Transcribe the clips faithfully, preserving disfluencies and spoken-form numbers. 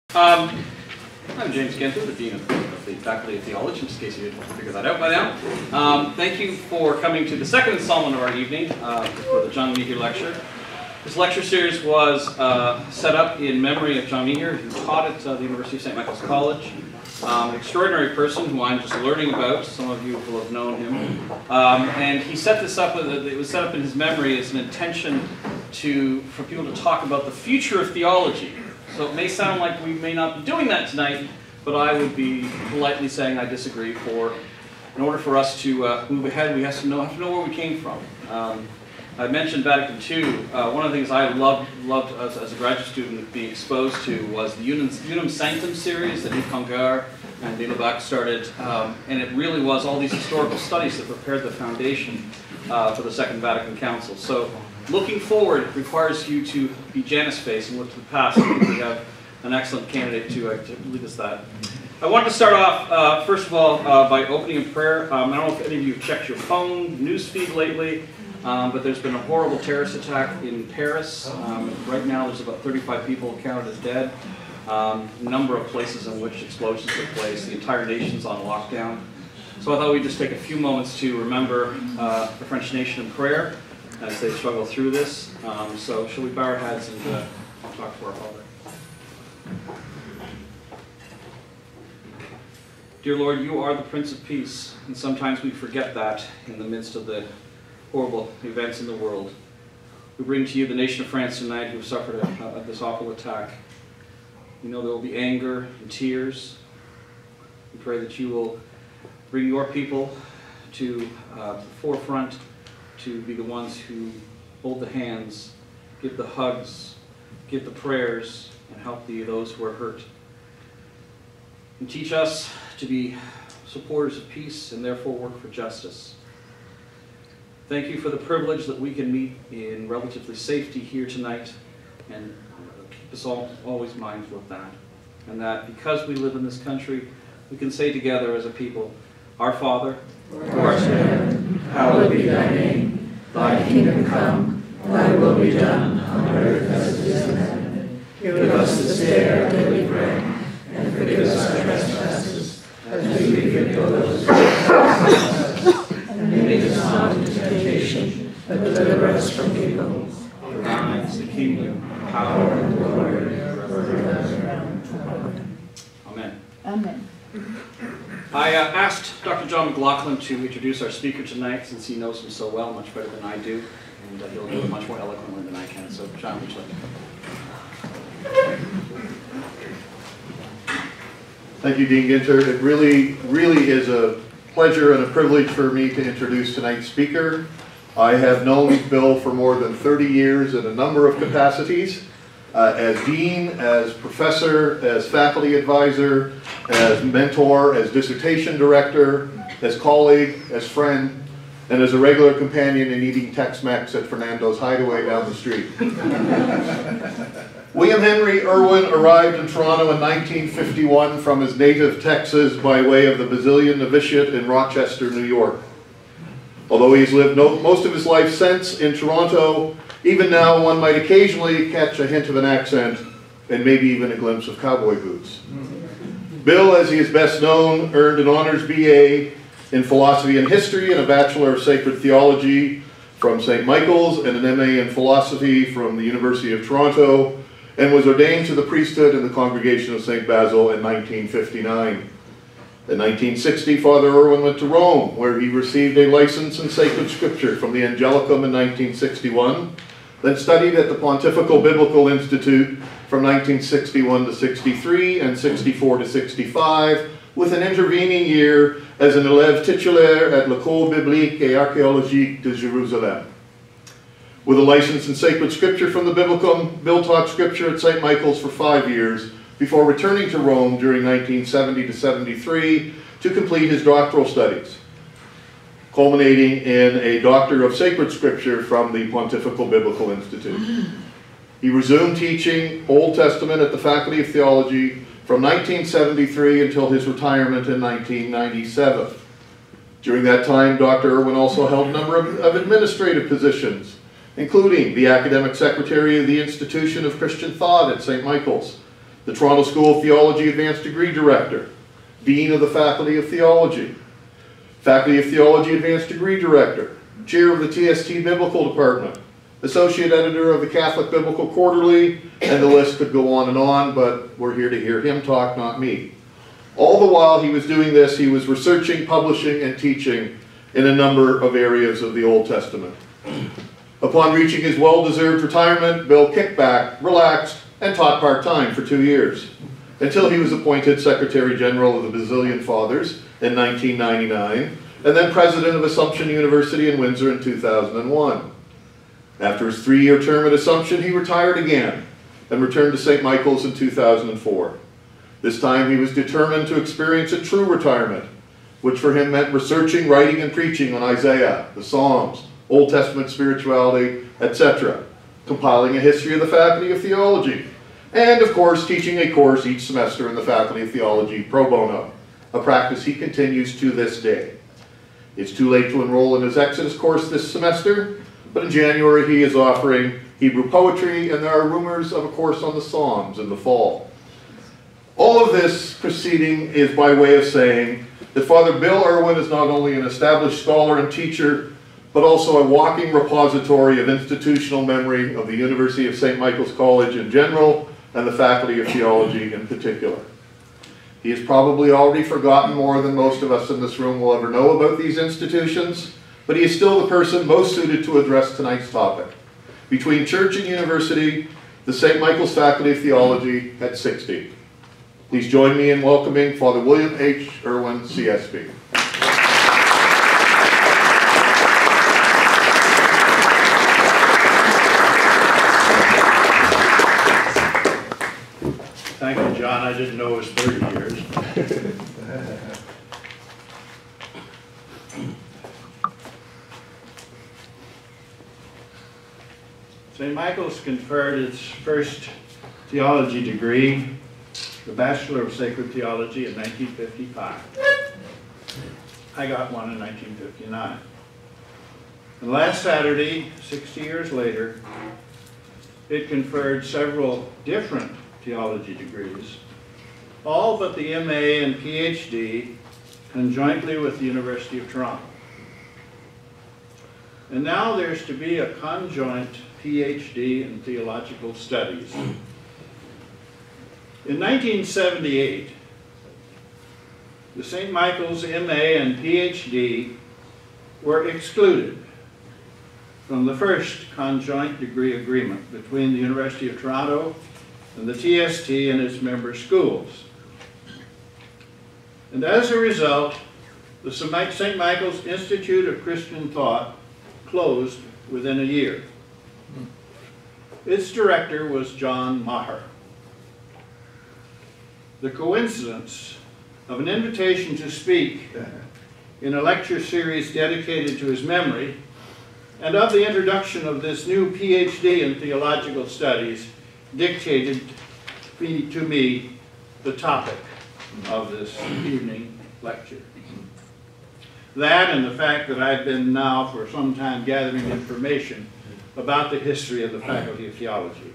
Um, I'm James Genther, the Dean of the Faculty of Theology, in case you didn't figure that out by now. Um, thank you for coming to the second installment of our evening uh, for the John Meagher lecture. This lecture series was uh, set up in memory of John Meagher, who taught at uh, the University of Saint Michael's College. Um, an extraordinary person who I'm just learning about. Some of you will have known him. Um, and he set this up, it was set up in his memory as an intention to, for people to talk about the future of theology. So it may sound like we may not be doing that tonight, but I would be politely saying I disagree. For in order for us to uh, move ahead, we have to know have to know where we came from. Um, I mentioned Vatican Two. Uh, one of the things I loved loved as, as a graduate student being exposed to was the Unum, Unum Sanctum series that Yves Congar and de Lubac started, um, and it really was all these historical studies that prepared the foundation uh, for the Second Vatican Council. So, looking forward requires you to be Janus-faced and look to the past. I think we have an excellent candidate to, uh, to lead us that. I want to start off, uh, first of all, uh, by opening in prayer. Um, I don't know if any of you have checked your phone news feed lately, um, but there's been a horrible terrorist attack in Paris. Um, right now, there's about thirty-five people counted as dead. Um, a number of places in which explosions took place. The entire nation's on lockdown. So I thought we'd just take a few moments to remember uh, the French nation in prayer as they struggle through this. Um, so shall we bow our heads and uh, talk to our Father? Dear Lord, you are the Prince of Peace, and sometimes we forget that in the midst of the horrible events in the world. We bring to you the nation of France tonight who have suffered a, a, this awful attack. We know there will be anger and tears. We pray that you will bring your people to uh, the forefront, to be the ones who hold the hands, give the hugs, give the prayers, and help the, those who are hurt. And teach us to be supporters of peace and therefore work for justice. Thank you for the privilege that we can meet in relatively safety here tonight, and keep us all always mindful of that. And that because we live in this country, we can say together as a people, Our Father, who art in heaven, hallowed be thy name. Thy kingdom come, thy will be done, on earth as it is in heaven. Give us this day our daily bread, and forgive us our trespasses, as we forgive those who trespass against us. And lead us not into temptation, but deliver us from evil. For thine is the kingdom, Power and glory, forever. Amen. Amen. I uh, asked Doctor John McLaughlin to introduce our speaker tonight, since he knows him so well, much better than I do, and uh, he'll do it much more eloquently than I can. So, John, would you like to come? Thank you, Dean Ginter. It really, really is a pleasure and a privilege for me to introduce tonight's speaker. I have known Bill for more than thirty years in a number of capacities, uh, as dean, as professor, as faculty advisor, as mentor, as dissertation director, as colleague, as friend, and as a regular companion in eating Tex-Mex at Fernando's Hideaway down the street. William Henry Irwin arrived in Toronto in nineteen fifty-one from his native Texas by way of the Basilian Novitiate in Rochester, New York. Although he's lived no, most of his life since in Toronto, even now one might occasionally catch a hint of an accent and maybe even a glimpse of cowboy boots. Bill, as he is best known, earned an honors B A in philosophy and history and a Bachelor of Sacred Theology from Saint Michael's and an M A in philosophy from the University of Toronto, and was ordained to the priesthood in the Congregation of Saint Basil in nineteen fifty-nine. In nineteen sixty, Father Irwin went to Rome, where he received a license in sacred scripture from the Angelicum in nineteen sixty-one, then studied at the Pontifical Biblical Institute from nineteen sixty-one to sixty-three and sixty-four to sixty-five, with an intervening year as an élève titulaire at l'École biblique et archéologique de Jérusalem. With a license in sacred scripture from the Biblicum, Bill taught scripture at Saint Michael's for five years before returning to Rome during nineteen seventy to seventy-three to complete his doctoral studies, culminating in a Doctor of Sacred Scripture from the Pontifical Biblical Institute. He resumed teaching Old Testament at the Faculty of Theology from nineteen seventy-three until his retirement in nineteen ninety-seven. During that time, Doctor Irwin also held a number of, of administrative positions, including the Academic Secretary of the Institution of Christian Thought at Saint Michael's, the Toronto School of Theology Advanced Degree Director, Dean of the Faculty of Theology, Faculty of Theology Advanced Degree Director, Chair of the T S T Biblical Department, Associate Editor of the Catholic Biblical Quarterly, and the list could go on and on, but we're here to hear him talk, not me. All the while he was doing this, he was researching, publishing, and teaching in a number of areas of the Old Testament. Upon reaching his well-deserved retirement, Bill kicked back, relaxed, and taught part-time for two years, until he was appointed Secretary General of the Basilian Fathers in nineteen ninety-nine, and then President of Assumption University in Windsor in two thousand one. After his three-year term at Assumption, he retired again, and returned to Saint Michael's in two thousand four. This time he was determined to experience a true retirement, which for him meant researching, writing, and preaching on Isaiah, the Psalms, Old Testament spirituality, et cetera, compiling a history of the Faculty of Theology, and of course teaching a course each semester in the Faculty of Theology pro bono, a practice he continues to this day. It's too late to enroll in his Exodus course this semester, but in January he is offering Hebrew poetry, and there are rumors of a course on the Psalms in the fall. All of this proceeding is by way of saying that Father Bill Irwin is not only an established scholar and teacher, but also a walking repository of institutional memory of the University of Saint Michael's College in general and the Faculty of Theology in particular. He has probably already forgotten more than most of us in this room will ever know about these institutions, but he is still the person most suited to address tonight's topic. Between church and university, the Saint Michael's Faculty of Theology at sixty. Please join me in welcoming Father William H. Irwin, C S B. Thank you, John. I didn't know it was thirty years. Saint Michael's conferred its first theology degree, the Bachelor of Sacred Theology, in nineteen fifty-five. I got one in nineteen fifty-nine. And last Saturday, sixty years later, it conferred several different theology degrees, all but the M A and P H D, conjointly with the University of Toronto. And now there's to be a conjoint P H D in theological studies. In nineteen seventy-eight, the Saint Michael's M A and P H D were excluded from the first conjoint degree agreement between the University of Toronto and the T S T and its member schools. And as a result, the Saint Michael's Institute of Christian Thought closed within a year. Its director was John Meagher. The coincidence of an invitation to speak in a lecture series dedicated to his memory and of the introduction of this new P H D in theological studies dictated to me the topic of this evening lecture. That and the fact that I've been now for some time gathering information about the history of the Faculty of Theology.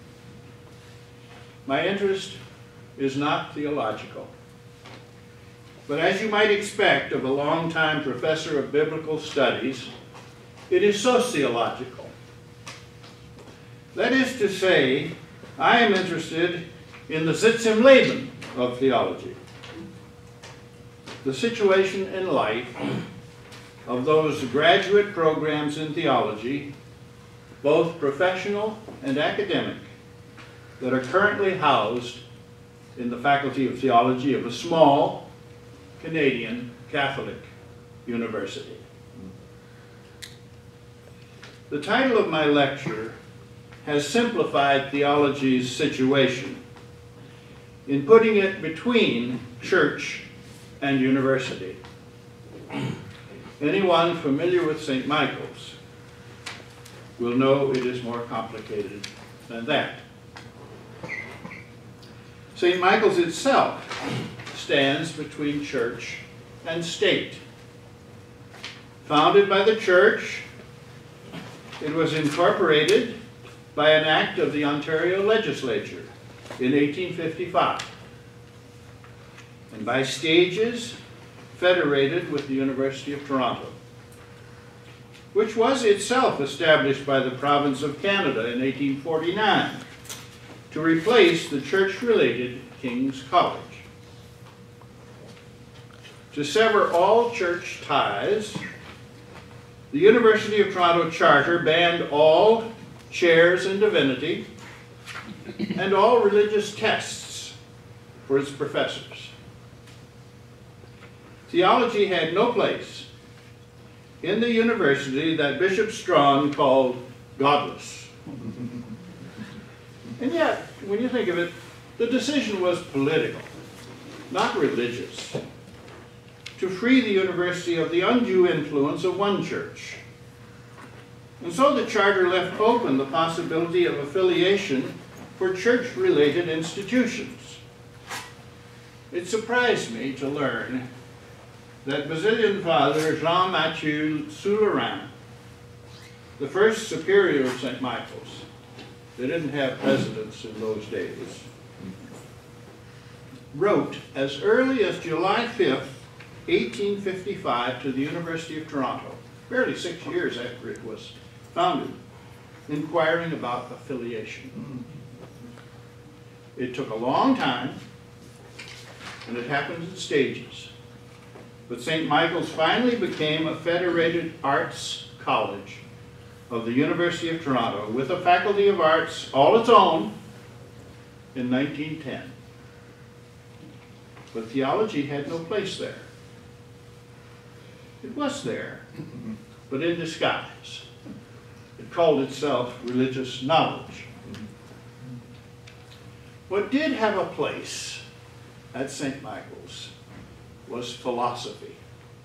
My interest is not theological, but as you might expect of a longtime professor of biblical studies, it is sociological. That is to say, I am interested in the Sitz im Leben of theology, the situation in life of those graduate programs in theology, both professional and academic, that are currently housed in the Faculty of Theology of a small Canadian Catholic university. The title of my lecture has simplified theology's situation in putting it between church and university. Anyone familiar with Saint Michael's will know it is more complicated than that. Saint Michael's itself stands between church and state. Founded by the church, it was incorporated by an act of the Ontario legislature in eighteen fifty-five, and by stages federated with the University of Toronto, which was itself established by the province of Canada in eighteen forty-nine to replace the church-related King's College. To sever all church ties, the University of Toronto Charter banned all chairs in divinity and all religious tests for its professors. Theology had no place in the university that Bishop Strachan called godless. And yet, when you think of it, the decision was political, not religious, to free the university of the undue influence of one church. And so the charter left open the possibility of affiliation for church-related institutions. It surprised me to learn that Basilian Father Jean-Mathieu Soulerin, the first superior of Saint Michael's, they didn't have presidents in those days, wrote as early as July fifth, eighteen fifty-five to the University of Toronto, barely six years after it was founded, inquiring about affiliation. It took a long time, and it happened in stages. But Saint Michael's finally became a federated arts college of the University of Toronto with a Faculty of Arts all its own in nineteen ten. But theology had no place there. It was there, but in disguise. It called itself religious knowledge. What did have a place at Saint Michael's was philosophy.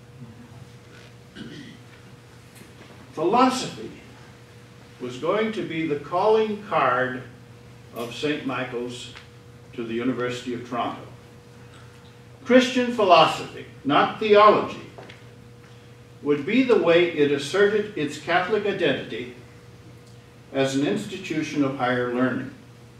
Philosophy was going to be the calling card of Saint Michael's to the University of Toronto. Christian philosophy, not theology, would be the way it asserted its Catholic identity as an institution of higher learning.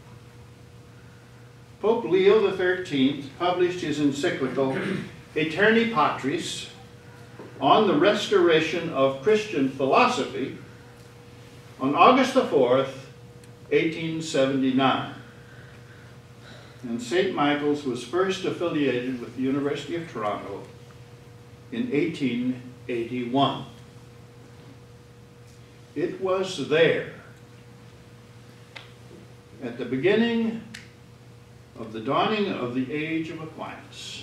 Pope Leo the thirteenth published his encyclical Aeterni Patris on the restoration of Christian philosophy on August the fourth, eighteen seventy-nine. And Saint Michael's was first affiliated with the University of Toronto in eighteen eighty-one. It was there, at the beginning of the dawning of the age of Aquinas.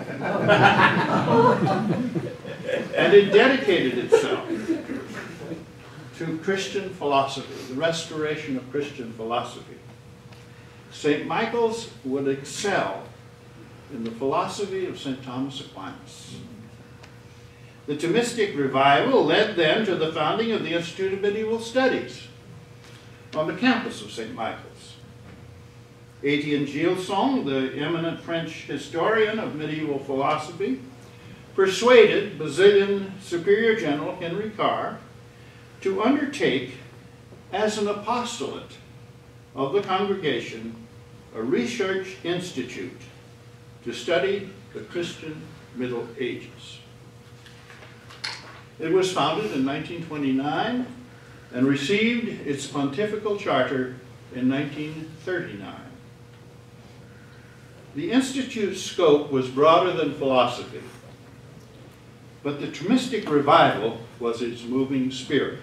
And it dedicated itself to Christian philosophy, the restoration of Christian philosophy. Saint Michael's would excel in the philosophy of Saint Thomas Aquinas. The Thomistic revival led then to the founding of the Institute of Medieval Studies on the campus of Saint Michael's. Etienne Gilson, the eminent French historian of medieval philosophy, persuaded Basilian Superior General Henry Carr to undertake as an apostolate of the congregation a research institute to study the Christian Middle Ages. It was founded in nineteen twenty-nine and received its pontifical charter in nineteen thirty-nine. The Institute's scope was broader than philosophy, but the Thomistic revival was its moving spirit.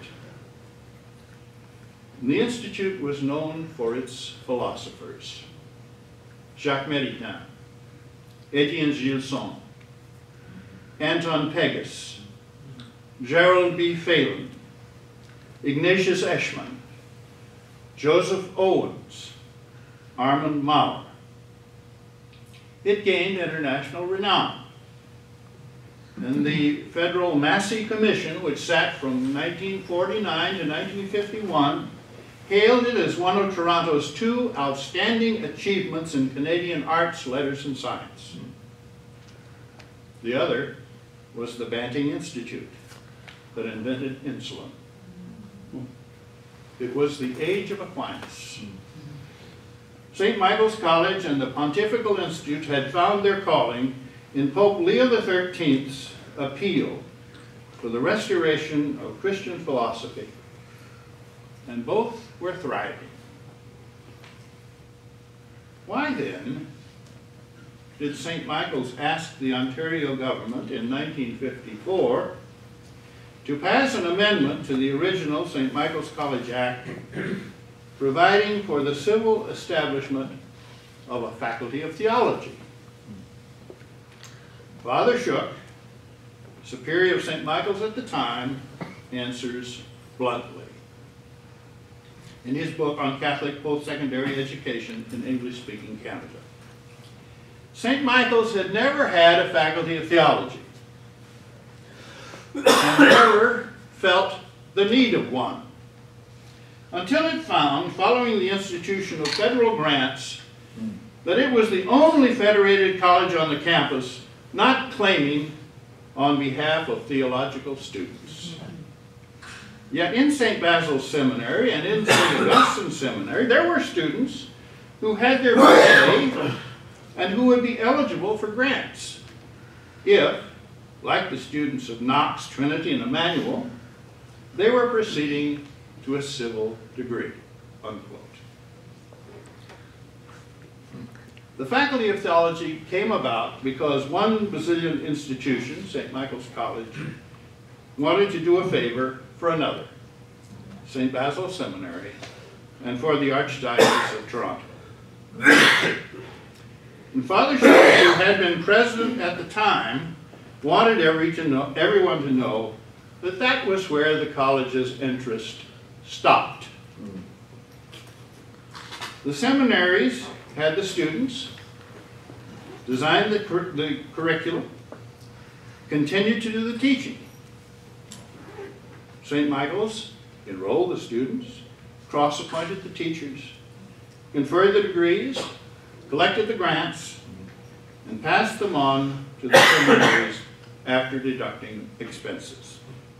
And the Institute was known for its philosophers: Jacques Maritain, Etienne Gilson, Anton Pegas, Gerald B. Phelan, Ignatius Eschmann, Joseph Owens, Armand Maurer. It gained international renown. And the Federal Massey Commission, which sat from nineteen forty-nine to nineteen fifty-one, hailed it as one of Toronto's two outstanding achievements in Canadian arts, letters, and science. The other was the Banting Institute that invented insulin. It was the age of Aquinas. Saint Michael's College and the Pontifical Institute had found their calling in Pope Leo the thirteenth's appeal for the restoration of Christian philosophy, and both were thriving. Why then did Saint Michael's ask the Ontario government in nineteen fifty-four to pass an amendment to the original Saint Michael's College Act providing for the civil establishment of a faculty of theology? Father Shook, superior of Saint Michael's at the time, answers bluntly in his book on Catholic post-secondary education in English-speaking Canada. Saint Michael's had never had a faculty of theology and never felt the need of one until it found, following the institution of federal grants, that it was the only federated college on the campus not claiming on behalf of theological students. Yet in Saint Basil's Seminary and in Saint Augustine's Seminary, there were students who had their pay and who would be eligible for grants if, like the students of Knox, Trinity, and Emmanuel, they were proceeding to a civil degree, unquote. The Faculty of Theology came about because one Basilian institution, Saint Michael's College, wanted to do a favor for another, Saint Basil's Seminary, and for the Archdiocese of Toronto. And Father Shook, who had been president at the time, wanted every to know, everyone to know that that was where the college's interest stopped. The seminaries had the students, designed the, cur the curriculum, continued to do the teaching. Saint Michael's enrolled the students, cross-appointed the teachers, conferred the degrees, collected the grants, and passed them on to the seminaries after deducting expenses.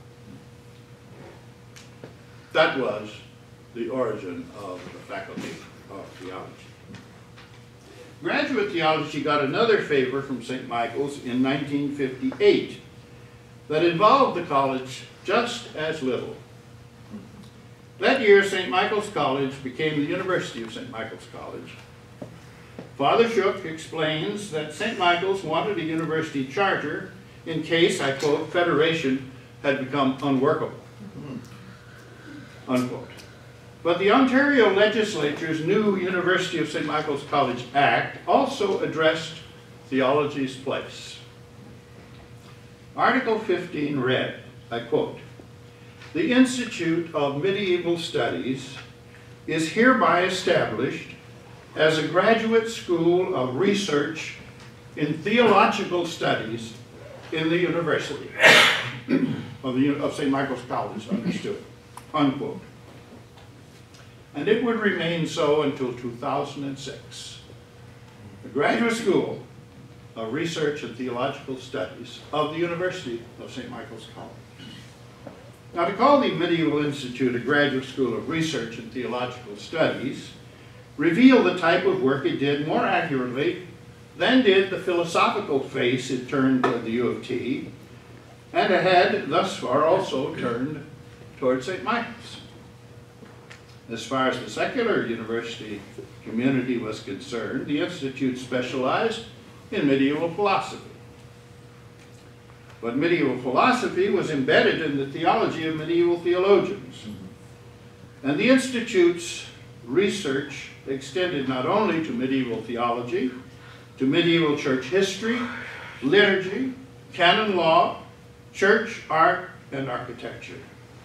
That was the origin of the Faculty of Theology. Graduate theology got another favor from Saint Michael's in nineteen fifty-eight that involved the college just as little. That year, Saint Michael's College became the University of Saint Michael's College. Father Shook explains that Saint Michael's wanted a university charter in case, I quote, federation had become unworkable, unquote. But the Ontario legislature's new University of Saint Michael's College Act also addressed theology's place. Article fifteen read, I quote, "The Institute of Medieval Studies is hereby established as a graduate school of research in theological studies in the University of, the, of Saint Michael's College, understood," unquote. And it would remain so until two thousand six. The Graduate School of Research and Theological Studies of the University of Saint Michael's College. Now, to call the Medieval Institute a graduate school of research and theological studies revealed the type of work it did more accurately than did the philosophical face it turned toward the U of T, and it had thus far also turned toward Saint Michael's. As far as the secular university community was concerned, the Institute specialized in medieval philosophy. But medieval philosophy was embedded in the theology of medieval theologians. And the Institute's research extended not only to medieval theology, to medieval church history, liturgy, canon law, church art, and architecture.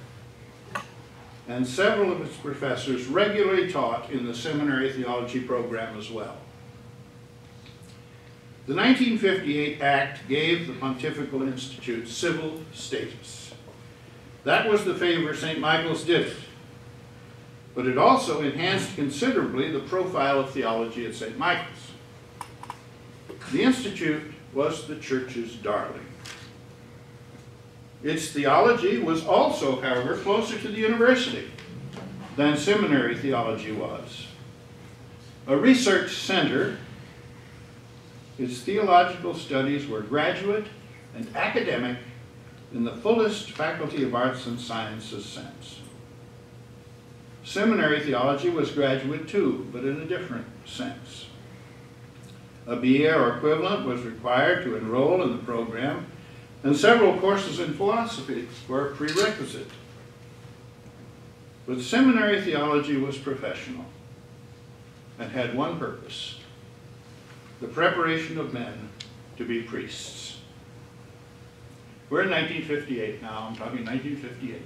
And several of its professors regularly taught in the seminary theology program as well. The nineteen fifty-eight Act gave the Pontifical Institute civil status. That was the favor Saint Michael's did it. But it also enhanced considerably the profile of theology at Saint Michael's. The Institute was the church's darling. Its theology was also, however, closer to the university than seminary theology was. A research center, its theological studies were graduate and academic in the fullest Faculty of Arts and Sciences sense. Seminary theology was graduate too, but in a different sense. A B A or equivalent was required to enroll in the program, and several courses in philosophy were a prerequisite. But seminary theology was professional and had one purpose: the preparation of men to be priests. We're in nineteen fifty-eight now, I'm talking nineteen fifty-eight.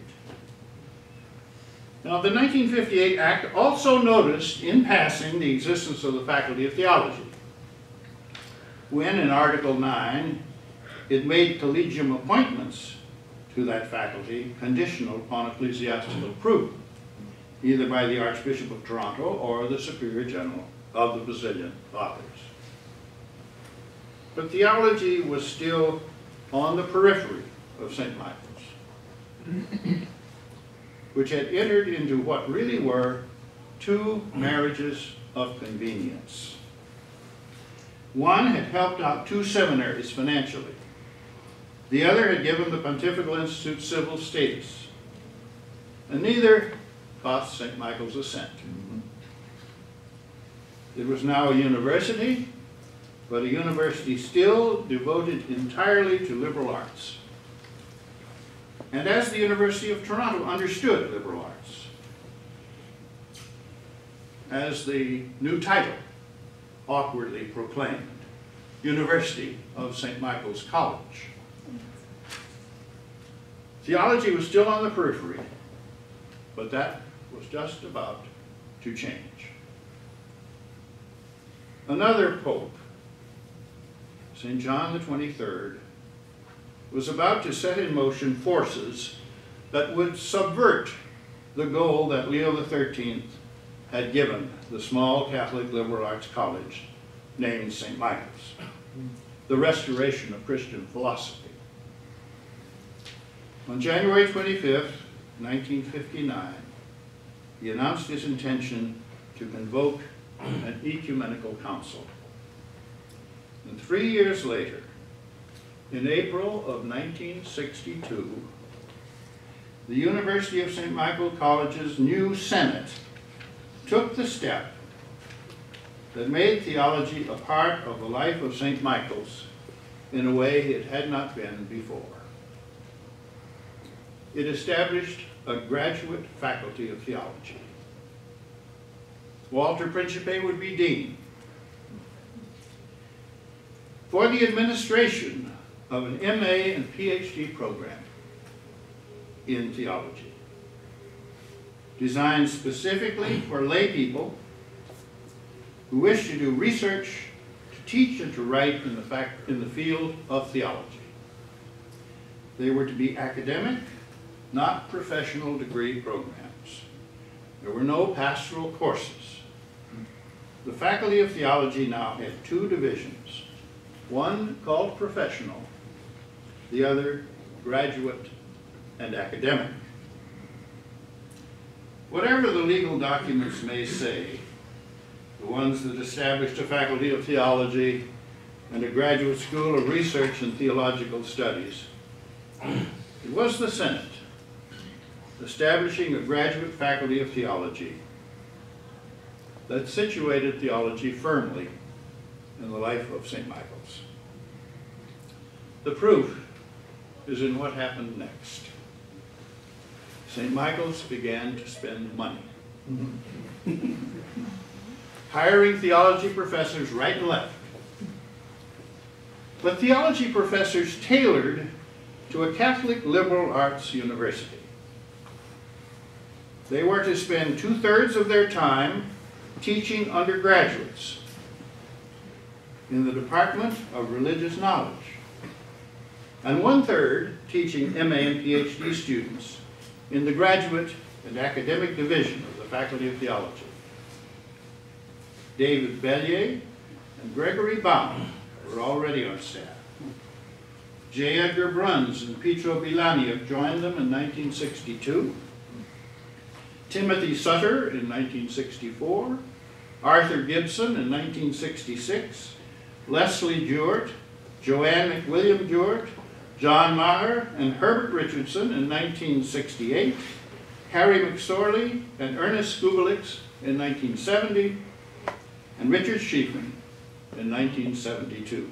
Now, the nineteen fifty-eight Act also noticed in passing the existence of the Faculty of Theology, when in Article nine it made collegium appointments to that faculty conditional upon ecclesiastical approval, either by the Archbishop of Toronto or the Superior General of the Basilian Fathers. But theology was still on the periphery of Saint Michael's, which had entered into what really were two marriages of convenience. One had helped out two seminaries financially. The other had given the Pontifical Institute civil status. And neither cost Saint Michael's a cent. It was now a university, but a university still devoted entirely to liberal arts. And as the University of Toronto understood liberal arts, as the new title awkwardly proclaimed, University of Saint Michael's College. Theology was still on the periphery, but that was just about to change. Another pope, Saint John the twenty-third, was about to set in motion forces that would subvert the goal that Leo the thirteenth had given the small Catholic liberal arts college named Saint Michael's, the restoration of Christian philosophy. On January twenty-fifth, nineteen fifty-nine, he announced his intention to convoke an ecumenical council. And three years later, in April of nineteen sixty-two, the University of Saint Michael College's new Senate took the step that made theology a part of the life of Saint Michael's in a way it had not been before. It established a graduate faculty of theology. Walter Principe would be dean. For the administration of an M A and P H D program in theology, designed specifically for lay people who wish to do research, to teach, and to write in the, fact, in the field of theology. They were to be academic, not professional degree programs. There were no pastoral courses. The Faculty of Theology now had two divisions, one called professional, the other graduate and academic. Whatever the legal documents may say, the ones that established a Faculty of Theology and a graduate school of research and theological studies, it was the Senate establishing a graduate Faculty of Theology that situated theology firmly in the life of Saint Michael's. The proof is in what happened next. Saint Michael's began to spend money, hiring theology professors right and left, but theology professors tailored to a Catholic liberal arts university. They were to spend two-thirds of their time teaching undergraduates in the Department of Religious Knowledge, and one-third teaching M A and P H D students in the graduate and academic division of the Faculty of Theology. David Bellier and Gregory Baum were already on staff. J. Edgar Bruns and Pietro Bilania joined them in nineteen sixty-two. Timothy Sutter in nineteen sixty-four, Arthur Gibson in nineteen sixty-six, Leslie Jewett, Joanne McWilliam Jewett, John Meagher, and Herbert Richardson in nineteen sixty-eight, Harry McSorley and Ernest Gugelix in nineteen seventy, and Richard Schiefman in nineteen seventy-two.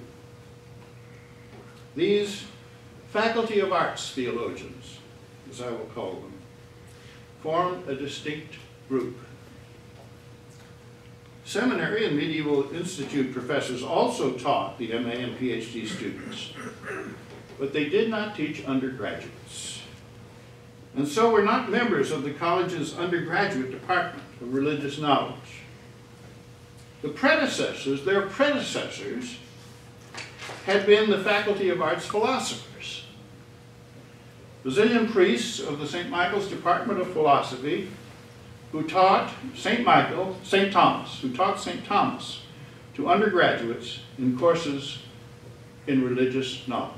These Faculty of Arts theologians, as I will call them, form a distinct group. Seminary and medieval institute professors also taught the M A and P H D students, but they did not teach undergraduates, and so were not members of the college's undergraduate department of religious knowledge. The predecessors, their predecessors, had been the Faculty of Arts philosophers. Basilian priests of the Saint Michael's Department of Philosophy who taught Saint Michael, Saint Thomas, who taught Saint Thomas to undergraduates in courses in religious knowledge.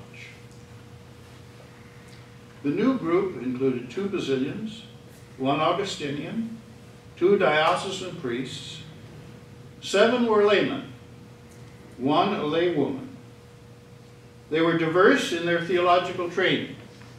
The new group included two Basilians, one Augustinian, two diocesan priests, seven were laymen, one a lay woman. They were diverse in their theological training.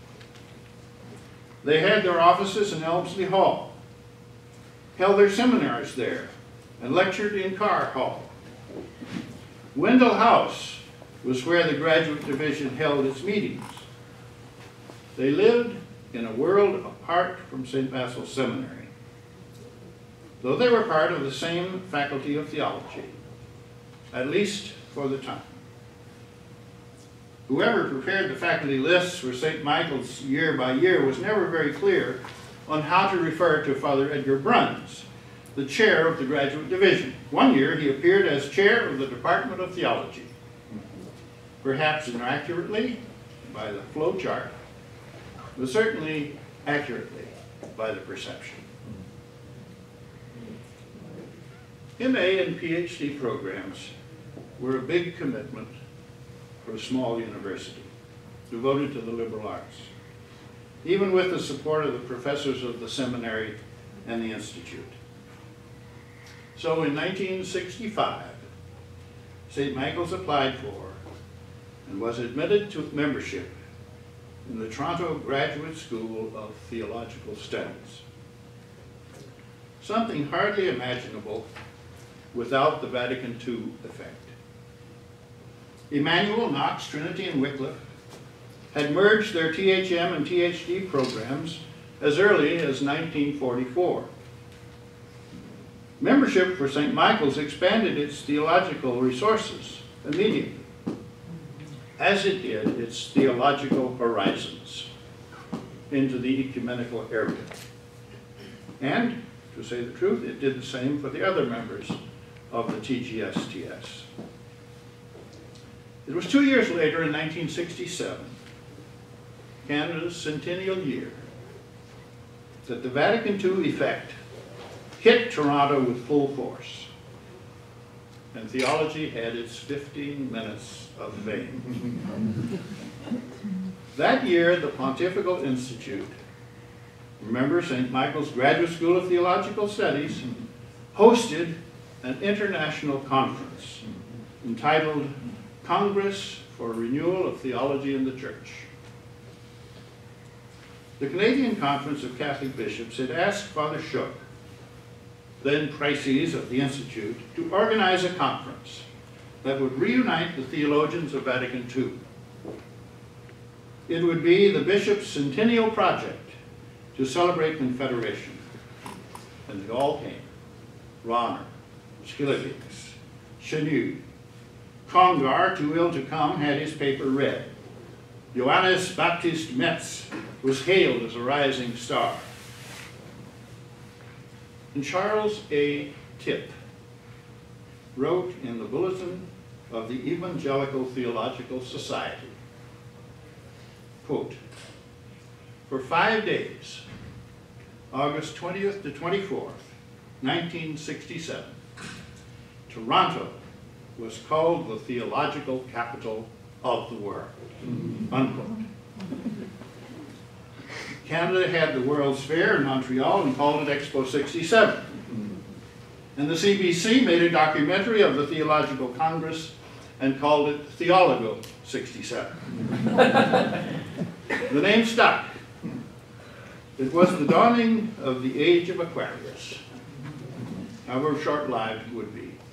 They had their offices in Elmsley Hall, held their seminaries there, and lectured in Carr Hall. Wendell House was where the graduate division held its meetings. They lived in a world apart from Saint Basil's Seminary, though they were part of the same Faculty of Theology, at least for the time. Whoever prepared the faculty lists for Saint Michael's year by year was never very clear on how to refer to Father Edgar Bruns, the chair of the graduate division. One year he appeared as chair of the Department of Theology, perhaps inaccurately by the flow chart, but certainly accurately by the perception. M A and P H D programs were a big commitment for a small university devoted to the liberal arts, even with the support of the professors of the seminary and the institute. So in nineteen sixty-five, Saint Michael's applied for and was admitted to membership in the Toronto Graduate School of Theological Studies. Something hardly imaginable without the Vatican two effect. Emmanuel, Knox, Trinity, and Wycliffe had merged their T H M and T H D programs as early as nineteen forty-four. Membership for Saint Michael's expanded its theological resources immediately, as it did its theological horizons into the ecumenical area. And, to say the truth, it did the same for the other members of the T G S T S. It was two years later, in nineteen sixty-seven, Canada's centennial year, that the Vatican two effect hit Toronto with full force, and theology had its fifteen minutes of fame. That year, the Pontifical Institute, remember Saint Michael's Graduate School of Theological Studies, hosted an international conference entitled Congress for Renewal of Theology in the Church. The Canadian Conference of Catholic Bishops had asked Father Shook, then Prices of the Institute, to organize a conference that would reunite the theologians of Vatican two. It would be the bishop's centennial project to celebrate Confederation. And they all came. Ronner, Schilligix, Chenu, Congar, too ill to come, had his paper read. Johannes Baptist Metz was hailed as a rising star. And Charles A. Tipp wrote in the Bulletin of the Evangelical Theological Society, quote, for five days, August twentieth to twenty-fourth, nineteen sixty-seven, Toronto was called the theological capital of the world, unquote. Canada had the World's Fair in Montreal and called it Expo sixty-seven. And the C B C made a documentary of the Theological Congress and called it Theologo sixty-seven. The name stuck. It was the dawning of the age of Aquarius, however short-lived it would be.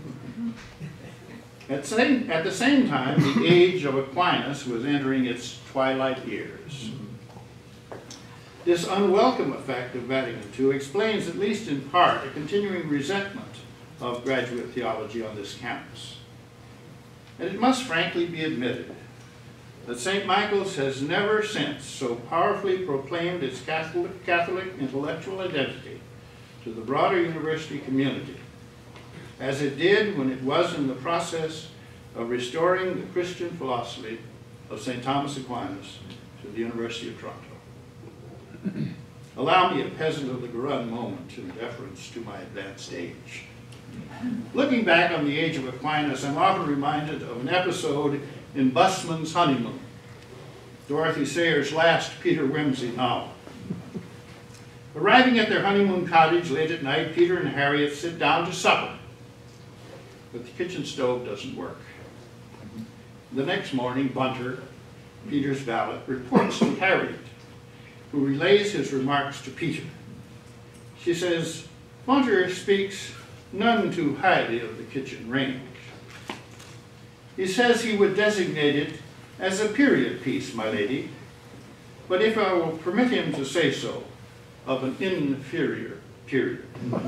At, same, at the same time, the age of Aquinas was entering its twilight years. This unwelcome effect of Vatican two explains, at least in part, a continuing resentment of graduate theology on this campus. And it must frankly be admitted that Saint Michael's has never since so powerfully proclaimed its Catholic, Catholic intellectual identity to the broader university community as it did when it was in the process of restoring the Christian philosophy of Saint Thomas Aquinas to the University of Toronto. Allow me a peasant of the Garund moment in deference to my advanced age. Looking back on the age of Aquinas, I'm often reminded of an episode in Busman's Honeymoon, Dorothy Sayers' last Peter Wimsey novel. Arriving at their honeymoon cottage late at night, Peter and Harriet sit down to supper, but the kitchen stove doesn't work. The next morning, Bunter, Peter's valet, reports to Harriet, who relays his remarks to Peter. She says, Bunter speaks none too highly of the kitchen range. He says he would designate it as a period piece, my lady, but if I will permit him to say so, of an inferior period.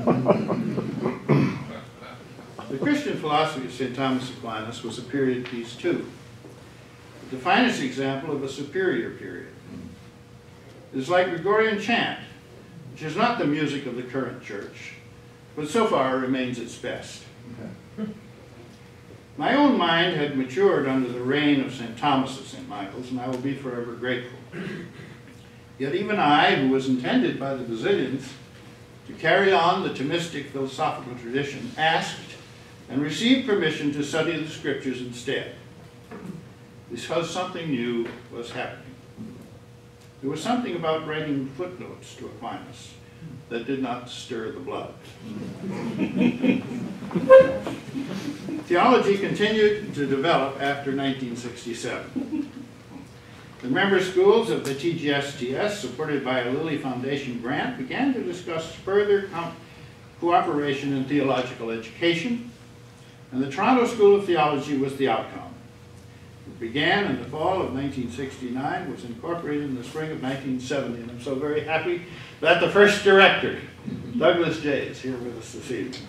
The Christian philosophy of Saint Thomas Aquinas was a period piece too, the finest example of a superior period. It is like Gregorian chant, which is not the music of the current church, but so far remains its best. Okay. My own mind had matured under the reign of Saint Thomas of Saint Michael's, and I will be forever grateful. Yet even I, who was intended by the Basilians to carry on the Thomistic philosophical tradition, asked and received permission to study the scriptures instead, because something new was happening. There was something about writing footnotes to Aquinas that did not stir the blood. Theology continued to develop after nineteen sixty-seven. The member schools of the T G S T S, supported by a Lilly Foundation grant, began to discuss further cooperation in theological education, and the Toronto School of Theology was the outcome. It began in the fall of nineteen sixty-nine, was incorporated in the spring of nineteen seventy, and I'm so very happy that the first director, Douglas J., is here with us this evening.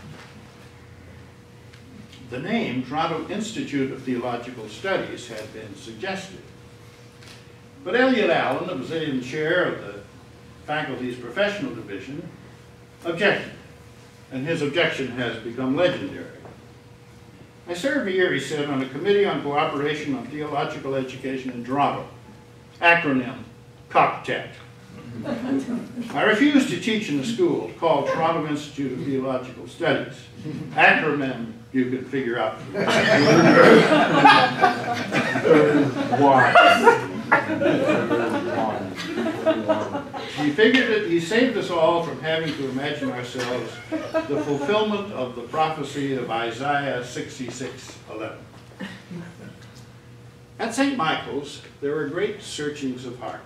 The name Toronto Institute of Theological Studies had been suggested, but Elliot Allen, the Basilian chair of the faculty's professional division, objected, and his objection has become legendary. I served here, he said, on a committee on cooperation on theological education in Toronto, acronym COCTET. I refused to teach in a school called Toronto Institute of Theological Studies. Acronym you can figure out. He figured that he saved us all from having to imagine ourselves the fulfillment of the prophecy of Isaiah sixty-six eleven. At Saint Michael's, there were great searchings of heart.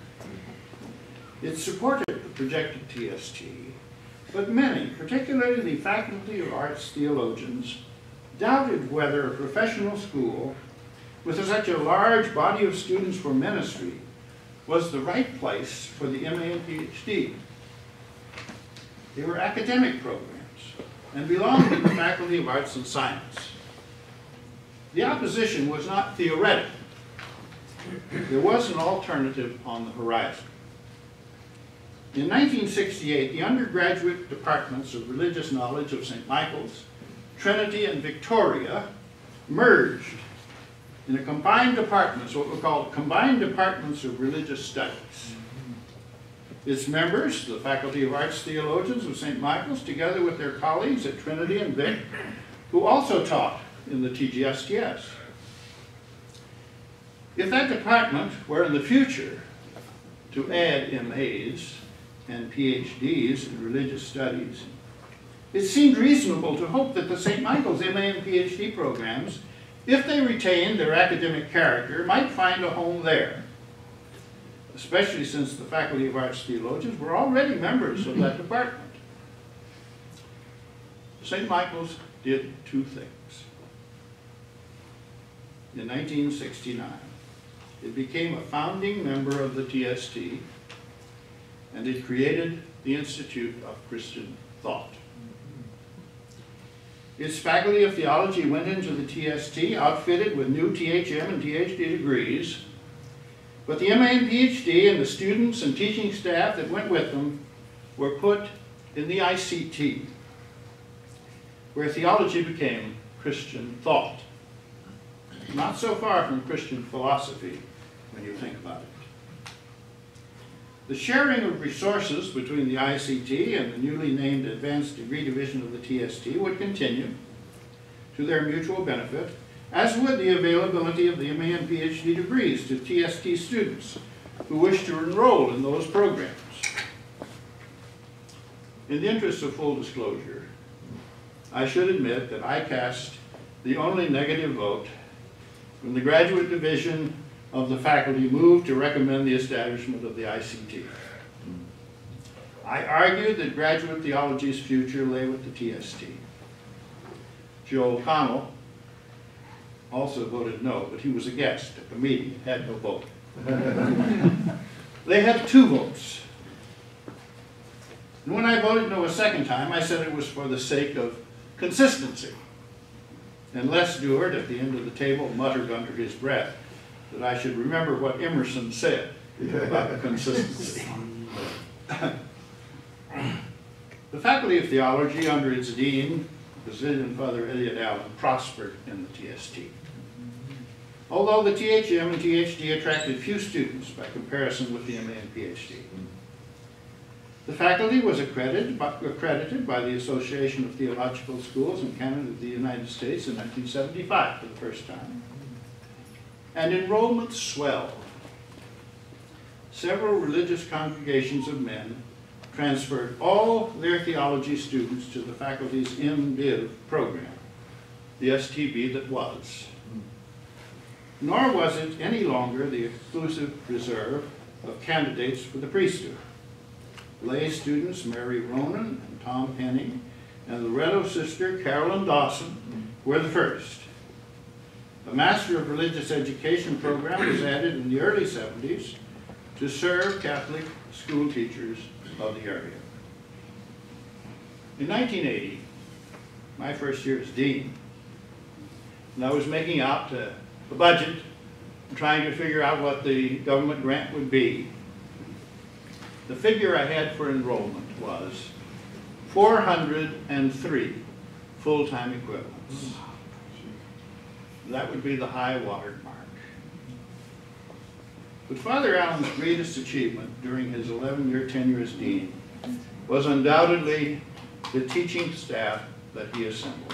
It supported the projected T S T, but many, particularly the Faculty of Arts theologians, doubted whether a professional school with such a large body of students for ministry was the right place for the M A and PhD. They were academic programs and belonged to the Faculty of Arts and Science. The opposition was not theoretical. There was an alternative on the horizon. In nineteen sixty-eight, the undergraduate departments of religious knowledge of Saint Michael's, Trinity, and Victoria merged in a combined departments, what were called combined departments of religious studies. Its members, the Faculty of Arts theologians of Saint Michael's, together with their colleagues at Trinity and Vic, who also taught in the T G S T S. If that department were in the future to add M As and PhDs in religious studies, it seemed reasonable to hope that the Saint Michael's M A and PhD programs, if they retained their academic character, might find a home there, especially since the Faculty of Arts Theologians were already members of that department. Saint Michael's did two things. In nineteen sixty-nine, it became a founding member of the T S T, and it created the Institute of Christian Thought. Its Faculty of Theology went into the T S T outfitted with new T H M and T H D degrees, but the M A and PhD and the students and teaching staff that went with them were put in the I C T, where theology became Christian thought. Not so far from Christian philosophy when you think about it. The sharing of resources between the I C T and the newly named Advanced Degree Division of the T S T would continue to their mutual benefit, as would the availability of the M A and PhD degrees to T S T students who wish to enroll in those programs. In the interest of full disclosure, I should admit that I cast the only negative vote when the graduate division of the faculty moved to recommend the establishment of the I C T. I argued that graduate theology's future lay with the T S T. Joe O'Connell also voted no, but he was a guest at the meeting, had no vote. They had two votes. And when I voted no a second time, I said it was for the sake of consistency. And Les Dewart, at the end of the table, muttered under his breath that I should remember what Emerson said about consistency. The Faculty of Theology, under its dean, Brazilian Father Elliot Allen, prospered in the T S T. Although the T H M and T H D attracted few students by comparison with the M A and PhD. The faculty was accredited by, accredited by the Association of Theological Schools in Canada and the United States in nineteen seventy-five for the first time. And enrollment swelled. Several religious congregations of men transferred all their theology students to the faculty's M Div program, the S T B that was. Nor was it any longer the exclusive reserve of candidates for the priesthood. Lay students Mary Ronan and Tom Penning and Loretto sister Carolyn Dawson were the first. A Master of Religious Education program was added in the early seventies to serve Catholic school teachers of the area. In nineteen eighty, my first year as dean, and I was making out uh, the budget, trying to figure out what the government grant would be. The figure I had for enrollment was four hundred three full-time equivalents. That would be the high water mark. But Father Allen's greatest achievement during his eleven-year tenure as dean was undoubtedly the teaching staff that he assembled.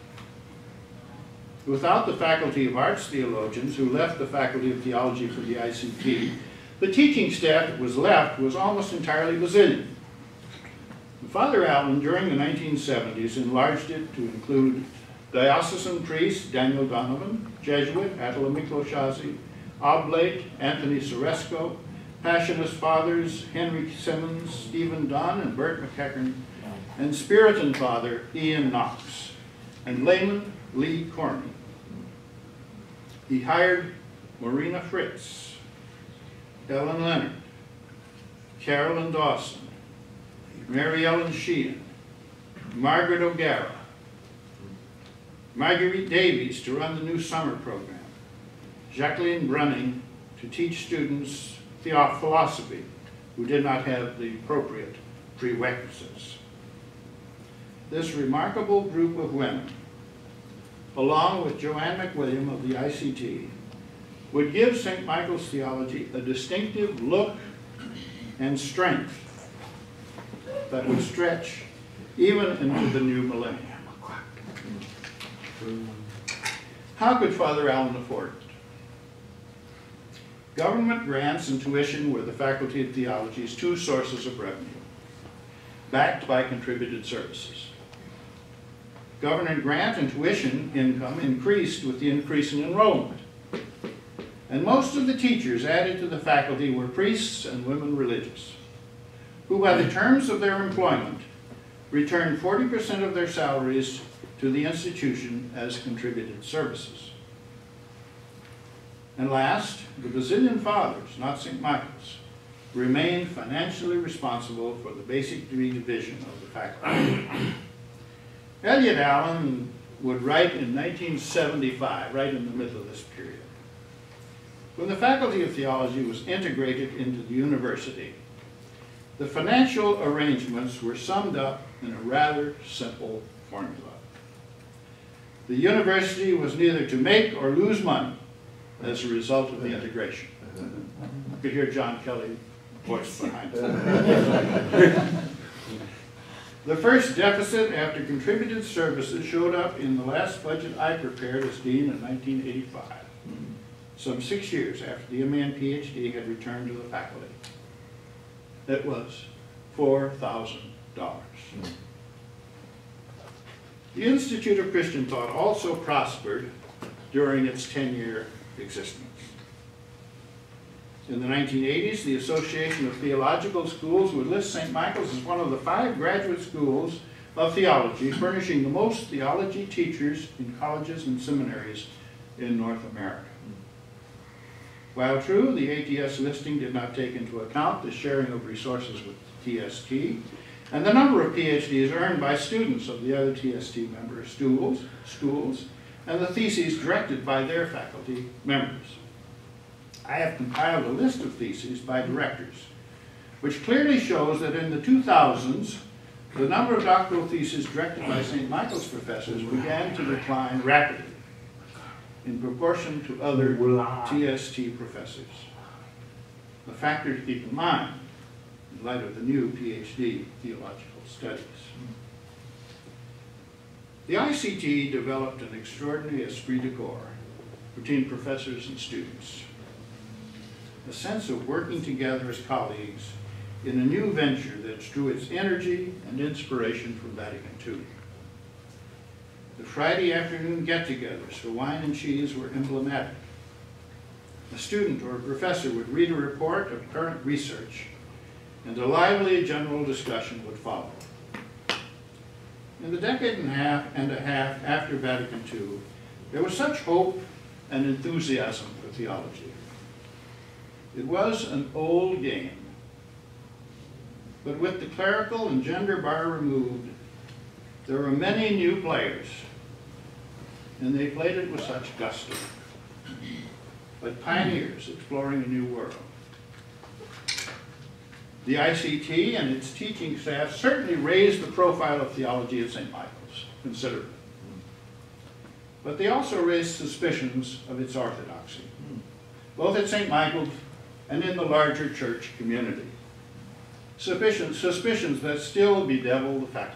Without the Faculty of Arts Theologians who left the Faculty of Theology for the I C T, the teaching staff that was left was almost entirely Brazilian. Father Allen, during the nineteen seventies, enlarged it to include diocesan priest Daniel Donovan, Jesuit Attila Mikloshazi, Oblate Anthony Soresco, Passionist Fathers Henry Simmons, Stephen Dunn, and Bert McEachern, and Spiritan Father Ian Knox, and layman Lee Corney. He hired Marina Fritz, Ellen Leonard, Carolyn Dawson, Mary Ellen Sheehan, Margaret O'Gara, Marguerite Davies to run the new summer program, Jacqueline Brunning to teach students theo- philosophy who did not have the appropriate prerequisites. This remarkable group of women, along with Joanne McWilliam of the I C T, would give Saint Michael's theology a distinctive look and strength that would stretch even into the new millennium. How could Father Allen afford it? Government grants and tuition were the Faculty of Theology's two sources of revenue, backed by contributed services. Government grant and tuition income increased with the increase in enrollment. And most of the teachers added to the faculty were priests and women religious, who by the terms of their employment returned forty percent of their salaries to the institution as contributed services. And last, the Basilian Fathers, not Saint Michael's, remained financially responsible for the basic degree division of the faculty. Elliot Allen would write in nineteen seventy-five, right in the middle of this period, when the Faculty of Theology was integrated into the university, the financial arrangements were summed up in a rather simple formula. The university was neither to make or lose money as a result of the integration. You could hear John Kelly's voice behind it. The first deficit after contributed services showed up in the last budget I prepared as dean in nineteen eighty-five, some six years after the M A and P H D had returned to the faculty. It was four thousand dollars. The Institute of Christian Thought also prospered during its ten-year existence. In the nineteen eighties, the Association of Theological Schools would list Saint Michael's as one of the five graduate schools of theology, furnishing the most theology teachers in colleges and seminaries in North America. While true, the A T S listing did not take into account the sharing of resources with T S T and the number of P H Ds earned by students of the other T S T member schools, schools, and the theses directed by their faculty members. I have compiled a list of theses by directors, which clearly shows that in the two thousands, the number of doctoral theses directed by Saint Michael's professors began to decline rapidly in proportion to other T S T professors. A factor to keep in mind in light of the new P H D theological studies. The I C T developed an extraordinary esprit de corps between professors and students, a sense of working together as colleagues in a new venture that drew its energy and inspiration from Vatican two. The Friday afternoon get-togethers for wine and cheese were emblematic. A student or a professor would read a report of current research, and a lively general discussion would follow. In the decade and a half, and a half after Vatican two, there was such hope and enthusiasm for theology. It was an old game, but with the clerical and gender bar removed, there were many new players, and they played it with such gusto, like pioneers exploring a new world. The I C T and its teaching staff certainly raised the profile of theology at Saint Michael's considerably, but they also raised suspicions of its orthodoxy, both at Saint Michael's and in the larger church community. Suspicions, suspicions that still bedevil the faculty.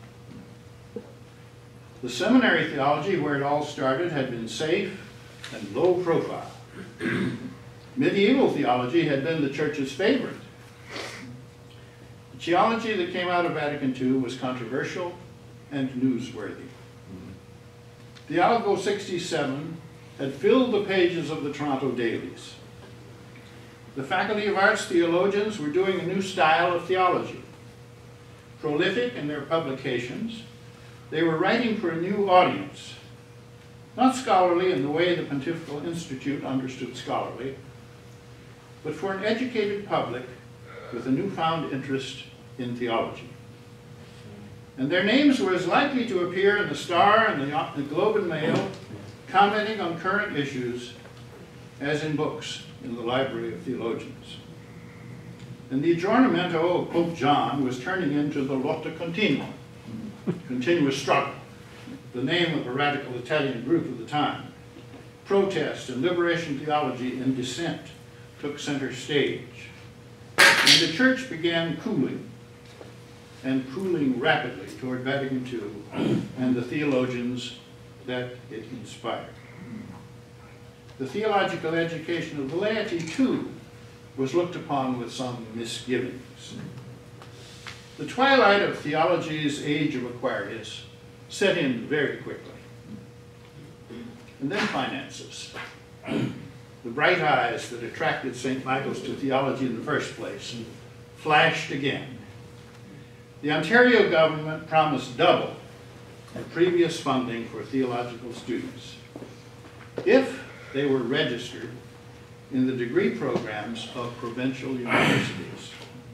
The seminary theology, where it all started, had been safe and low profile. Medieval theology had been the church's favorite. The theology that came out of Vatican two was controversial and newsworthy. Theologo sixty-seven had filled the pages of the Toronto dailies. The Faculty of Arts theologians were doing a new style of theology. Prolific in their publications, they were writing for a new audience, not scholarly in the way the Pontifical Institute understood scholarly, but for an educated public with a newfound interest in theology. And their names were as likely to appear in the Star and the, the Globe and Mail, commenting on current issues, as in books in the Library of Theologians. And the aggiornamento of Pope John was turning into the lotta continua, continuous struggle, the name of a radical Italian group of the time. Protest and liberation theology in dissent took center stage. And the church began cooling, and cooling rapidly toward Vatican two and the theologians that it inspired. The theological education of the laity, too, was looked upon with some misgivings. The twilight of theology's age of Aquarius set in very quickly. And then finances. The bright eyes that attracted Saint Michael's to theology in the first place flashed again. The Ontario government promised double the previous funding for theological students if they were registered in the degree programs of provincial universities.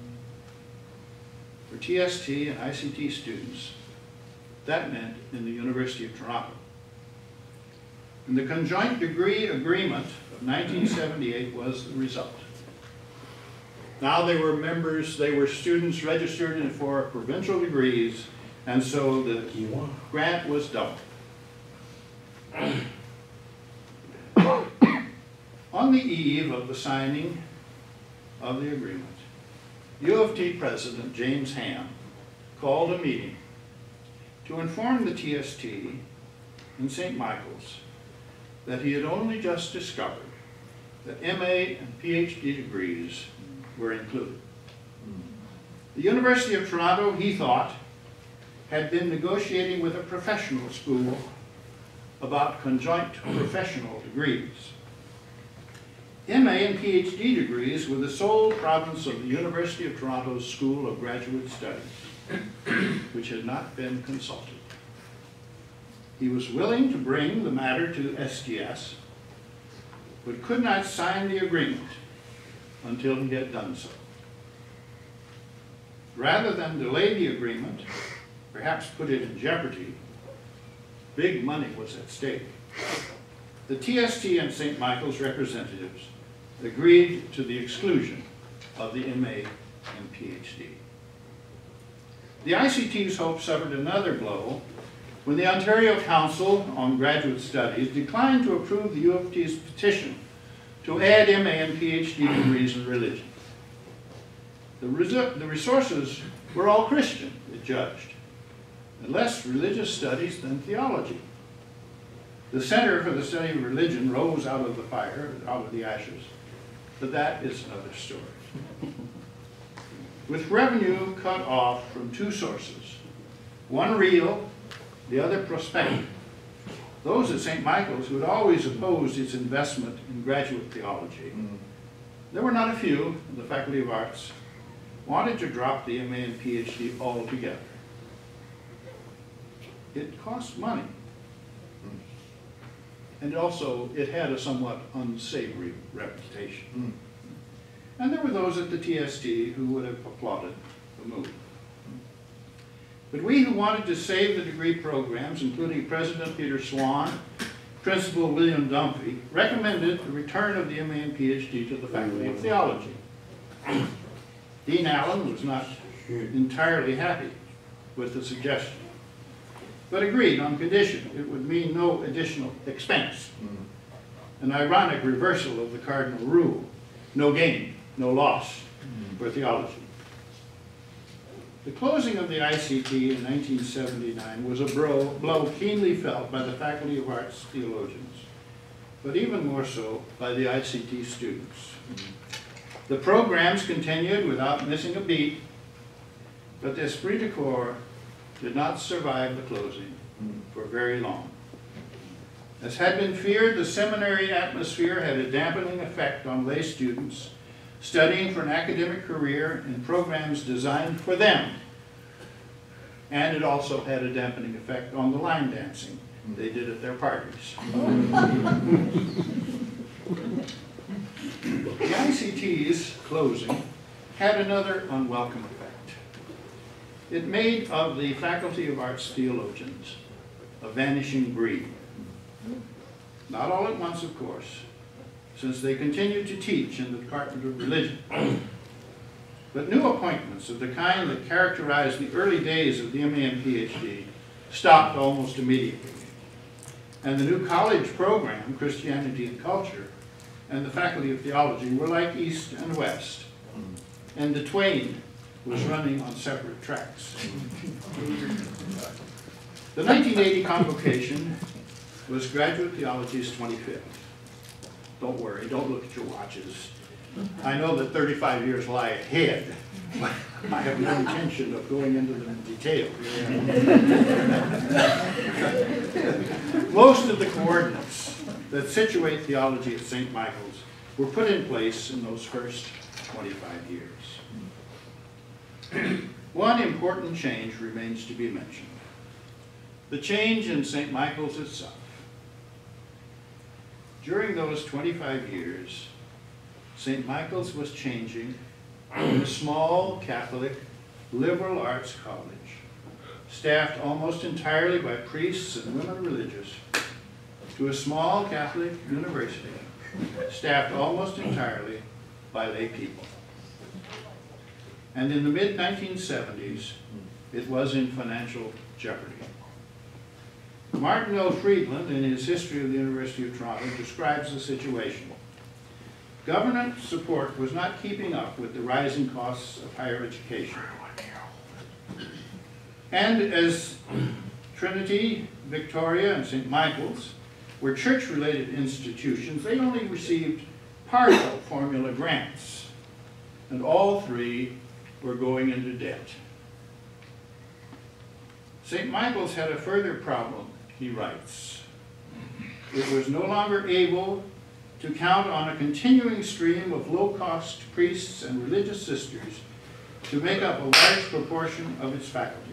For T S T and I C T students, that meant in the University of Toronto. And the conjoint degree agreement of nineteen seventy-eight was the result. Now they were members, they were students registered for provincial degrees, and so the grant was doubled. On the eve of the signing of the agreement, U of T President James Ham called a meeting to inform the T S T and Saint Michael's that he had only just discovered that M A and P H D degrees were included. The University of Toronto, he thought, had been negotiating with a professional school about conjoint professional degrees. M A and P H D degrees were the sole province of the University of Toronto's School of Graduate Studies, which had not been consulted. He was willing to bring the matter to S G S, but could not sign the agreement until he had done so. Rather than delay the agreement, perhaps put it in jeopardy, big money was at stake. The T S T and Saint Michael's representatives agreed to the exclusion of the M A and P H D. The I C T's hope suffered another blow when the Ontario Council on Graduate Studies declined to approve the U of T's petition to add M A and P H D degrees in religion. The, the resources were all Christian, it judged, and less religious studies than theology. The Center for the Study of Religion rose out of the fire, out of the ashes, but that is another story. With revenue cut off from two sources, one real, the other prospective, those at Saint Michael's who had always opposed its investment in graduate theology, mm-hmm. there were not a few in the Faculty of Arts, wanted to drop the M A and P H D altogether. It cost money. Mm-hmm. And also, it had a somewhat unsavory reputation. Mm-hmm. And there were those at the T S T who would have applauded the move. But we who wanted to save the degree programs, including President Peter Swan, Principal William Dunphy, recommended the return of the M A and P H D to the Faculty of Theology. Dean Allen was not entirely happy with the suggestion, but agreed on condition it would mean no additional expense. An ironic reversal of the cardinal rule, no gain, no loss for theology. The closing of the I C T in nineteen seventy-nine was a blow, blow keenly felt by the Faculty of Arts theologians, but even more so by the I C T students. The programs continued without missing a beat, but the esprit de corps did not survive the closing for very long. As had been feared, the seminary atmosphere had a dampening effect on lay students studying for an academic career in programs designed for them. And it also had a dampening effect on the line dancing they did at their parties. The I C T's closing had another unwelcome effect. It made of the Faculty of Arts theologians a vanishing breed. Not all at once, of course, since they continued to teach in the Department of Religion. But new appointments of the kind that characterized the early days of the M A and P H D stopped almost immediately. And the new college program, Christianity and Culture, and the Faculty of Theology were like East and West. And the twain was running on separate tracks. The nineteen eighty convocation was Graduate Theology's twenty-fifth. Don't worry, don't look at your watches. I know that thirty-five years lie ahead, but I have no intention of going into them in detail. Most of the coordinates that situate theology at Saint Michael's were put in place in those first twenty-five years. One important change remains to be mentioned. The change in Saint Michael's itself. During those twenty-five years, Saint Michael's was changing from a small Catholic liberal arts college, staffed almost entirely by priests and women religious, to a small Catholic university, staffed almost entirely by lay people. And in the mid nineteen seventies, it was in financial jeopardy. Martin L. Friedland, in his History of the University of Toronto, describes the situation. Government support was not keeping up with the rising costs of higher education. And as Trinity, Victoria, and Saint Michael's were church-related institutions, they only received partial formula grants, and all three were going into debt. Saint Michael's had a further problem, he writes. It was no longer able to count on a continuing stream of low-cost priests and religious sisters to make up a large proportion of its faculty.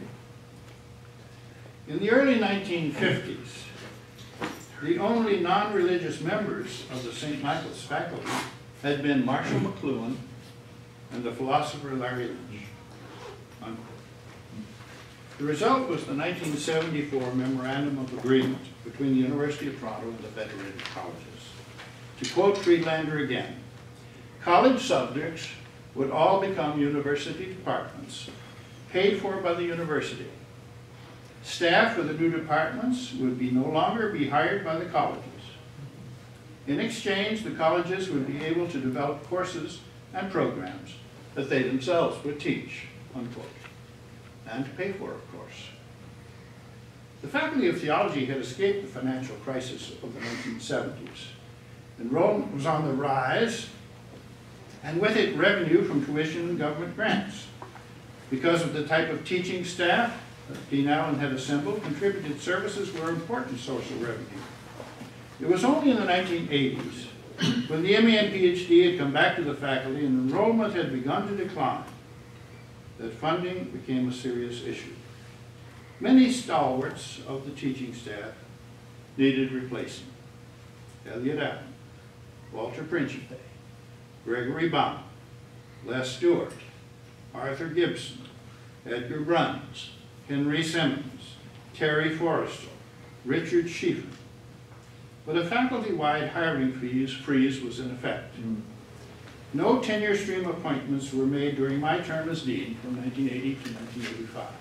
In the early nineteen fifties, the only non-religious members of the Saint Michael's faculty had been Marshall McLuhan and the philosopher Larry Lynch. Unquote. The result was the nineteen seventy-four Memorandum of Agreement between the University of Toronto and the Federated Colleges. To quote Friedlander again, college subjects would all become university departments, paid for by the university. Staff for the new departments would be no longer be hired by the colleges. In exchange, the colleges would be able to develop courses and programs that they themselves would teach, unquote, and to pay for, of course. The Faculty of Theology had escaped the financial crisis of the nineteen seventies. Enrollment was on the rise, and with it revenue from tuition and government grants. Because of the type of teaching staff that Dean Allen had assembled, contributed services were an important source of revenue. It was only in the nineteen eighties, when the M A and PhD had come back to the faculty and enrollment had begun to decline, that funding became a serious issue. Many stalwarts of the teaching staff needed replacing. Elliot Allen, Walter Principe, Gregory Baum, Les Stewart, Arthur Gibson, Edgar Bruns, Henry Simmons, Terry Forrestal, Richard Schiefen. But a faculty-wide hiring freeze, freeze was in effect. Mm. No tenure stream appointments were made during my term as dean from nineteen eighty to nineteen eighty-five.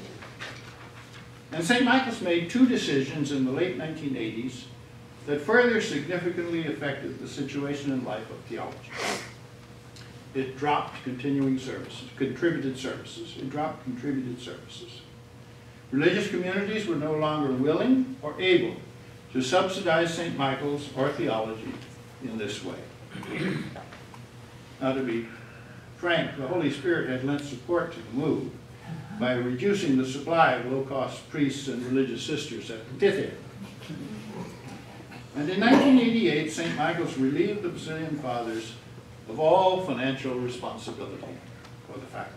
And Saint Michael's made two decisions in the late nineteen eighties that further significantly affected the situation and life of theology. It dropped continuing services, contributed services. It dropped contributed services. Religious communities were no longer willing or able to subsidize Saint Michael's or theology in this way. Now, to be frank, the Holy Spirit had lent support to the move by reducing the supply of low-cost priests and religious sisters at the pith end. And in nineteen eighty-eight, Saint Michael's relieved the Basilian Fathers of all financial responsibility for the faculty.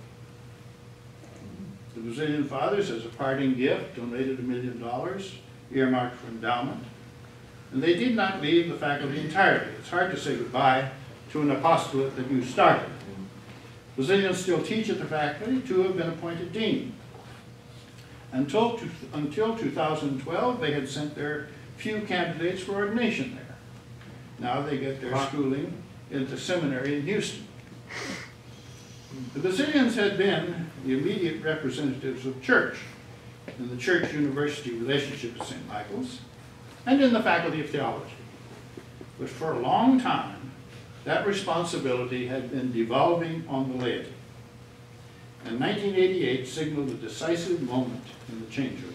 The Basilian Fathers, as a parting gift, donated a million dollars, earmarked for endowment, and they did not leave the faculty entirely. It's hard to say goodbye to an apostolate that you started. Basilians still teach at the faculty. Two have been appointed dean. Until, until two thousand twelve, they had sent their few candidates for ordination there. Now they get their schooling at the seminary in Houston. The Basilians had been the immediate representatives of church in the church-university relationship at Saint Michael's and in the Faculty of Theology. But for a long time, that responsibility had been devolving on the laity. And nineteen eighty-eight signaled a decisive moment in the changeover.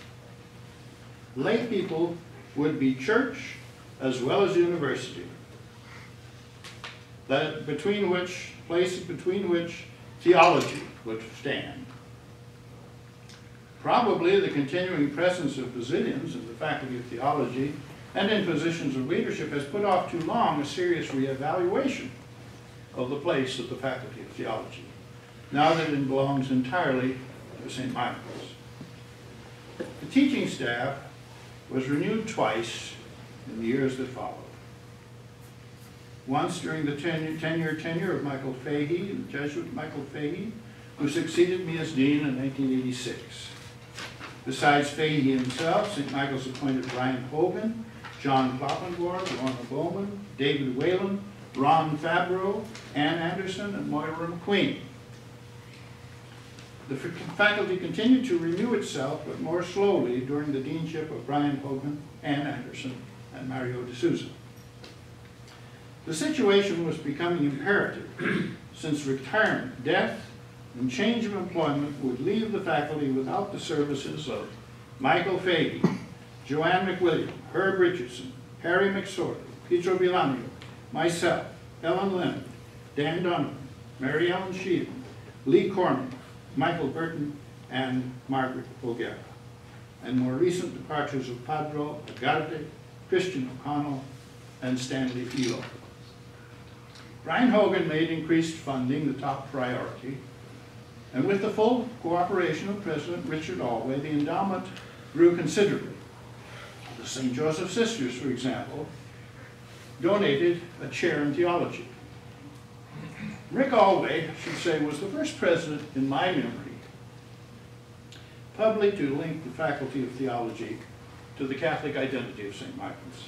Lay people would be church as well as university. that between which, place between which theology would stand. Probably the continuing presence of Basilians in the Faculty of Theology and in positions of leadership has put off too long a serious reevaluation of the place of the Faculty of Theology, now that it belongs entirely to Saint Michael's. The teaching staff was renewed twice in the years that followed. Once during the ten-year tenure of Michael Fahey, the Jesuit Michael Fahey, who succeeded me as dean in nineteen eighty-six. Besides Fahey himself, Saint Michael's appointed Brian Hogan, John Kloppengor, Lorna Bowman, David Whalen, Ron Fabro, Ann Anderson, and Moira McQueen. The faculty continued to renew itself, but more slowly during the deanship of Brian Hogan, Ann Anderson, and Mario de Souza. The situation was becoming imperative, since retirement, death, and change of employment would leave the faculty without the services of Michael Fahey, Joanne McWilliam, Herb Richardson, Harry McSorley, Pietro Bilanio, myself, Ellen Leonard, Dan Donovan, Mary Ellen Sheehan, Lee Corman, Michael Burton, and Margaret O'Gara, and more recent departures of Padro Agarte, Christian O'Connell, and Stanley Elo. Brian Hogan made increased funding the top priority, and with the full cooperation of President Richard Alway, the endowment grew considerably. The Saint Joseph Sisters, for example, donated a chair in theology. Rick Alway, I should say, was the first president in my memory publicly to link the Faculty of Theology to the Catholic identity of Saint Michael's.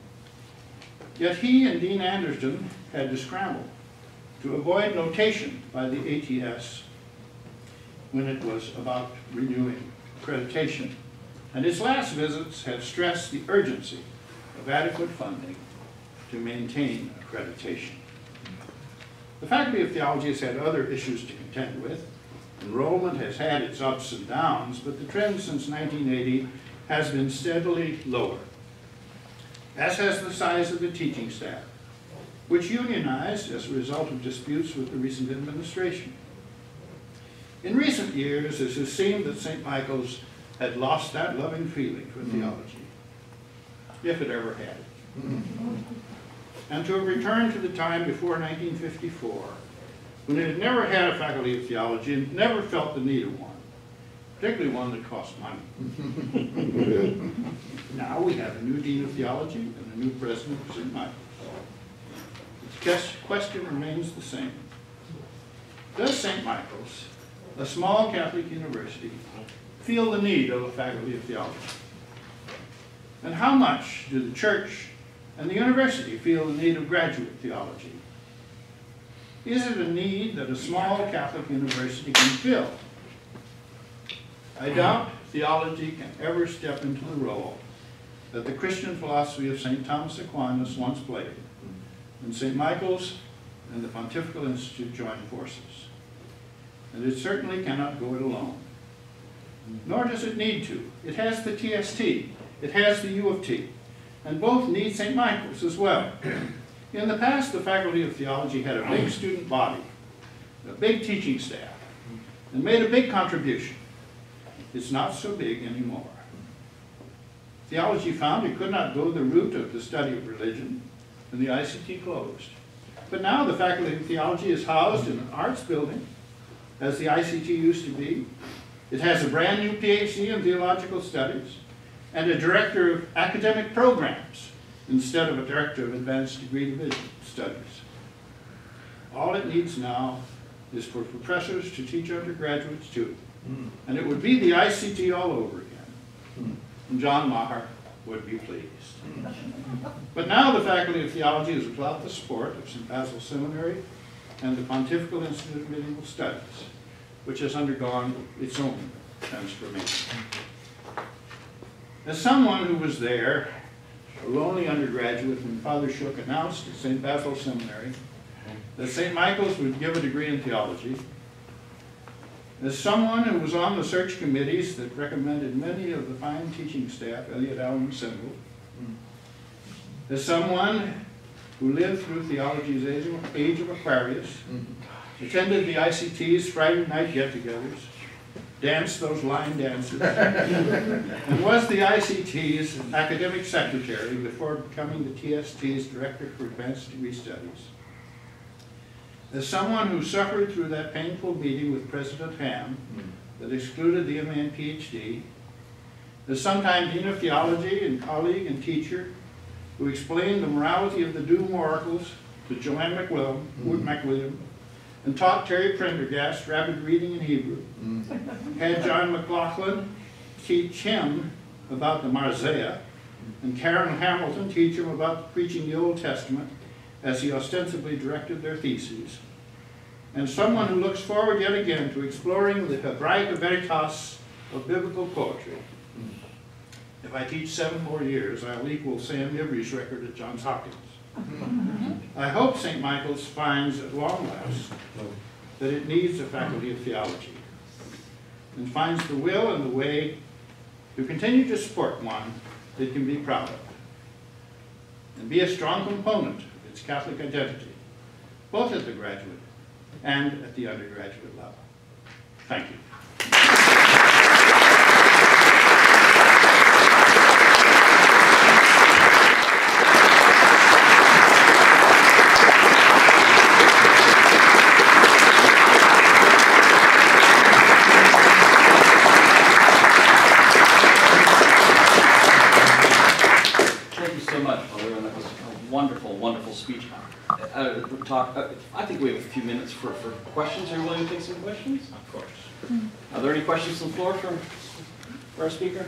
Yet he and Dean Anderson had to scramble to avoid notation by the A T S when it was about renewing accreditation, and its last visits have stressed the urgency of adequate funding to maintain accreditation. The Faculty of Theology has had other issues to contend with. Enrollment has had its ups and downs, but the trend since nineteen eighty has been steadily lower, as has the size of the teaching staff, which unionized as a result of disputes with the recent administration. In recent years, it has seemed that Saint Michael's had lost that loving feeling for theology, if it ever had it. And to have returned to the time before nineteen fifty-four, when it had never had a Faculty of Theology and never felt the need of one, particularly one that cost money. Now we have a new Dean of Theology and a new President of Saint Michael's. The question remains the same. Does Saint Michael's, a small Catholic university, feel the need of a Faculty of Theology? And how much do the Church and the university feel the need of graduate theology? Is it a need that a small Catholic university can fill? I doubt theology can ever step into the role that the Christian philosophy of Saint Thomas Aquinas once played, when Saint Michael's and the Pontifical Institute joined forces. And it certainly cannot go it alone. Nor does it need to. It has the T S T, it has the U of T, and both need Saint Michael's as well. In the past, the Faculty of Theology had a big student body, a big teaching staff, and made a big contribution. It's not so big anymore. Theology found it could not go the route of the study of religion, and the I C T closed. But now the Faculty of Theology is housed in an arts building, as the I C T used to be. It has a brand new P H D in theological studies, and a director of academic programs, instead of a director of advanced degree division studies. All it needs now is for professors to teach undergraduates too. Mm. And it would be the I C T all over again. Mm. And John Meagher would be pleased. Mm. But now the Faculty of Theology is without the support of Saint Basil Seminary and the Pontifical Institute of Medieval Studies, which has undergone its own transformation. As someone who was there, a lonely undergraduate, when Father Shook announced at Saint Basil Seminary that Saint Michael's would give a degree in theology, as someone who was on the search committees that recommended many of the fine teaching staff, Elliot Allen assembled, as someone who lived through theology's age of, age of Aquarius, attended the I C T's Friday night get-togethers, danced those line dances, and was the I C T's academic secretary before becoming the T S T's Director for Advanced Degree Studies. As someone who suffered through that painful meeting with President Ham that excluded the M A and P H D, as sometime Dean of Theology and colleague and teacher who explained the morality of the doom oracles to Joanne McWilliam, mm. McWilliam and taught Terry Prendergast rapid reading in Hebrew, mm. had John McLaughlin teach him about the Marziah, and Karen Hamilton teach him about preaching the Old Testament as he ostensibly directed their theses, and someone who looks forward yet again to exploring the Hebraica Veritas of biblical poetry. If I teach seven more years, I'll equal Sam Ivry's record at Johns Hopkins. I hope Saint Michael's finds at long last that it needs a faculty of theology, and finds the will and the way to continue to support one it can be proud of, and be a strong component of its Catholic identity, both at the graduate and at the undergraduate level. Thank you. Wonderful, wonderful speech. Uh, talk. Uh, I think we have a few minutes for, for questions. Are you willing to take some questions? Of course. Mm. Are there any questions on the floor for, for our speaker?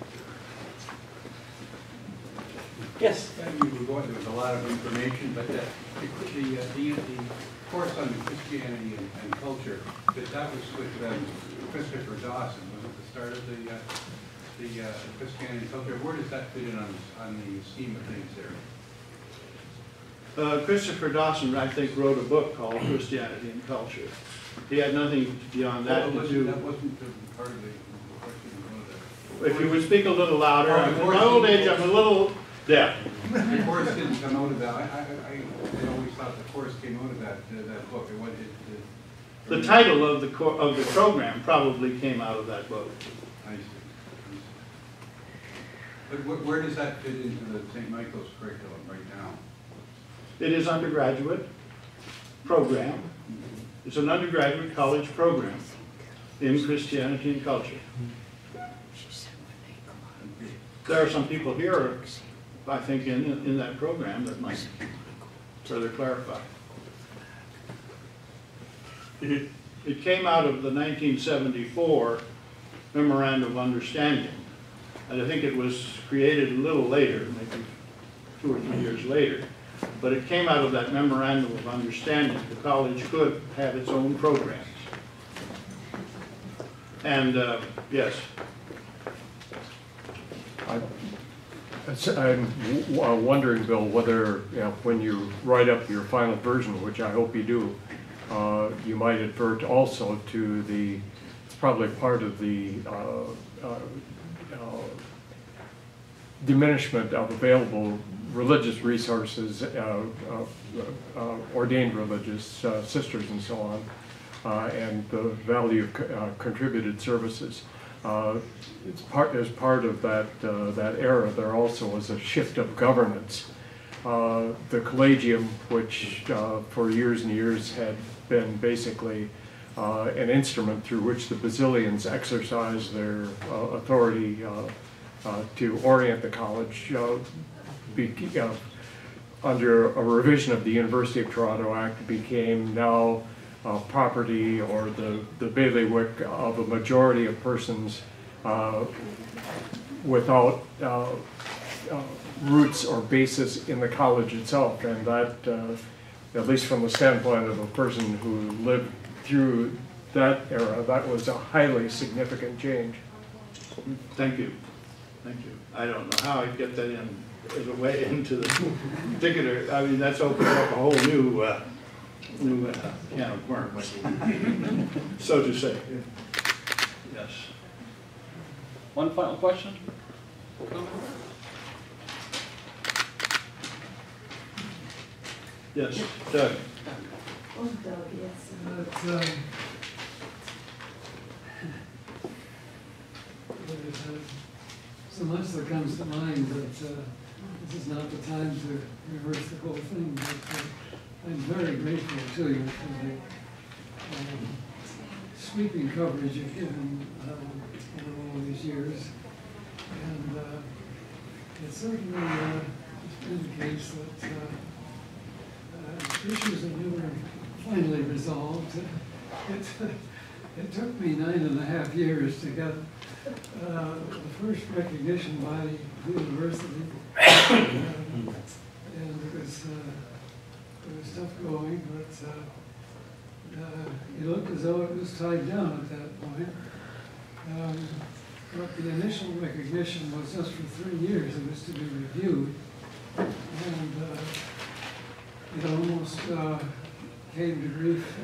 Yes. Yeah, you were going, there was a lot of information, but the, the, uh, the, the course on Christianity and, and culture, that, that was with um, Christopher Dawson. Was it the start of the, uh, the uh, Christianity and culture? Where does that fit in on, on the scheme of things there? Uh, Christopher Dawson, I think, wrote a book called Christianity and Culture. He had nothing beyond that well, to do. That wasn't part of the question. If you would speak a little louder. Oh, in my old age, I'm a little deaf. The course didn't come out of that. I, I, I, I always thought the course came out of that uh, that book. It, it, it, the title of the co of the program probably came out of that book. I see. I see. But wh where does that fit into the Saint Michael's curriculum right now? It is undergraduate program. It's an undergraduate college program in Christianity and culture. There are some people here, I think, in, in that program that might further clarify. It, it came out of the nineteen seventy-four Memorandum of Understanding, and I think it was created a little later, maybe two or three years later. But it came out of that Memorandum of Understanding. The college could have its own programs. And, uh, yes. I, I'm wondering, Bill, whether you know, when you write up your final version, which I hope you do, uh, you might advert also to the, it's probably part of the uh, uh, uh, diminishment of available religious resources, uh, uh, uh, ordained religious uh, sisters and so on, uh, and the value of co uh, contributed services. Uh, it's part, as part of that, uh, that era, there also was a shift of governance. Uh, the collegium, which uh, for years and years had been basically uh, an instrument through which the Basilians exercised their uh, authority uh, uh, to orient the college, uh, Be, uh, under a revision of the University of Toronto Act, became now uh, property or the, the bailiwick of a majority of persons uh, without uh, uh, roots or basis in the college itself. And that, uh, at least from the standpoint of a person who lived through that era, that was a highly significant change. Thank you. Thank you. I don't know how I'd get that in as a way into the particular. I mean, that's opened up a whole new, uh, new uh, can of worms, so to say. Yes. One final question? Yes, Doug. Oh, Doug, yes. But, um, there's uh, so much that comes to mind that uh, this is not the time to reverse the whole thing, but uh, I'm very grateful to you for the um, sweeping coverage you've given um, over all these years. And uh, it certainly uh, indicates that uh, uh, issues are never finally resolved. It, it took me nine and a half years to get uh, the first recognition by the university. Um, and it was, uh, it was tough going, but uh, uh, it looked as though it was tied down at that point. Um, but the initial recognition was just for three years. It was to be reviewed. And uh, it almost uh, came to grief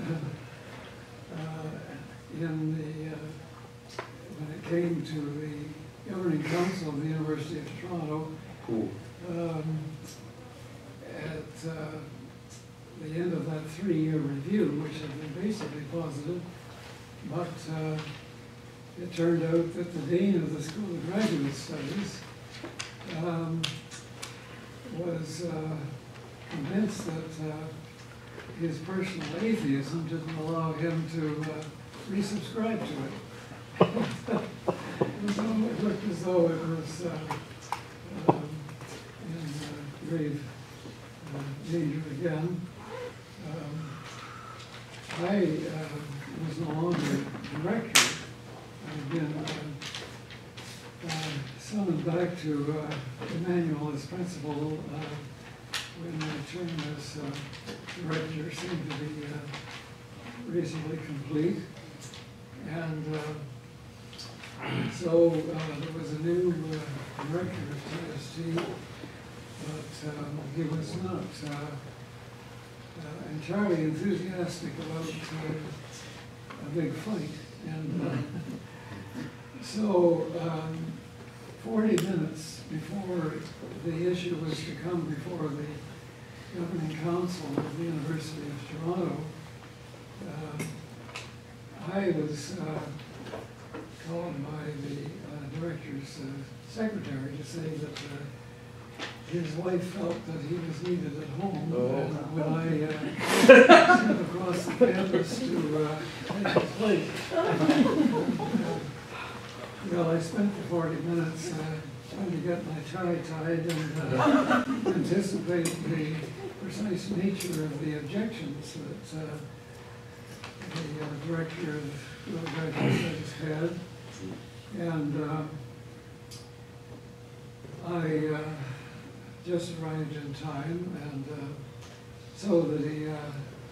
uh, in the, uh, when it came to the governing council of the University of Toronto. Cool. Um, at uh, the end of that three-year review, which had been basically positive, but uh, it turned out that the dean of the School of Graduate Studies um, was uh, convinced that uh, his personal atheism didn't allow him to uh, resubscribe to it. So it looked as though it was uh, um, in uh, grave uh, danger again. Um, I uh, was no longer director. I've been uh, uh, summoned back to uh, Emmanuel as principal uh, when my term as uh, director seemed to be uh, reasonably complete. And uh, so uh, there was a new uh, director of T S T, but um, he was not uh, uh, entirely enthusiastic about uh, a big fight. And uh, so um, forty minutes before the issue was to come before the governing council of the University of Toronto, uh, I was uh, called by the uh, director's uh, secretary to say that uh, his wife felt that he was needed at home. Oh. And when I uh, sent across the campus to uh, take his place, uh, well, I spent the forty minutes uh, trying to get my tie tied and uh, anticipate the precise nature of the objections that uh, the uh, director of the graduate studies had. And uh, I uh, just arrived in time, and uh, so the, uh,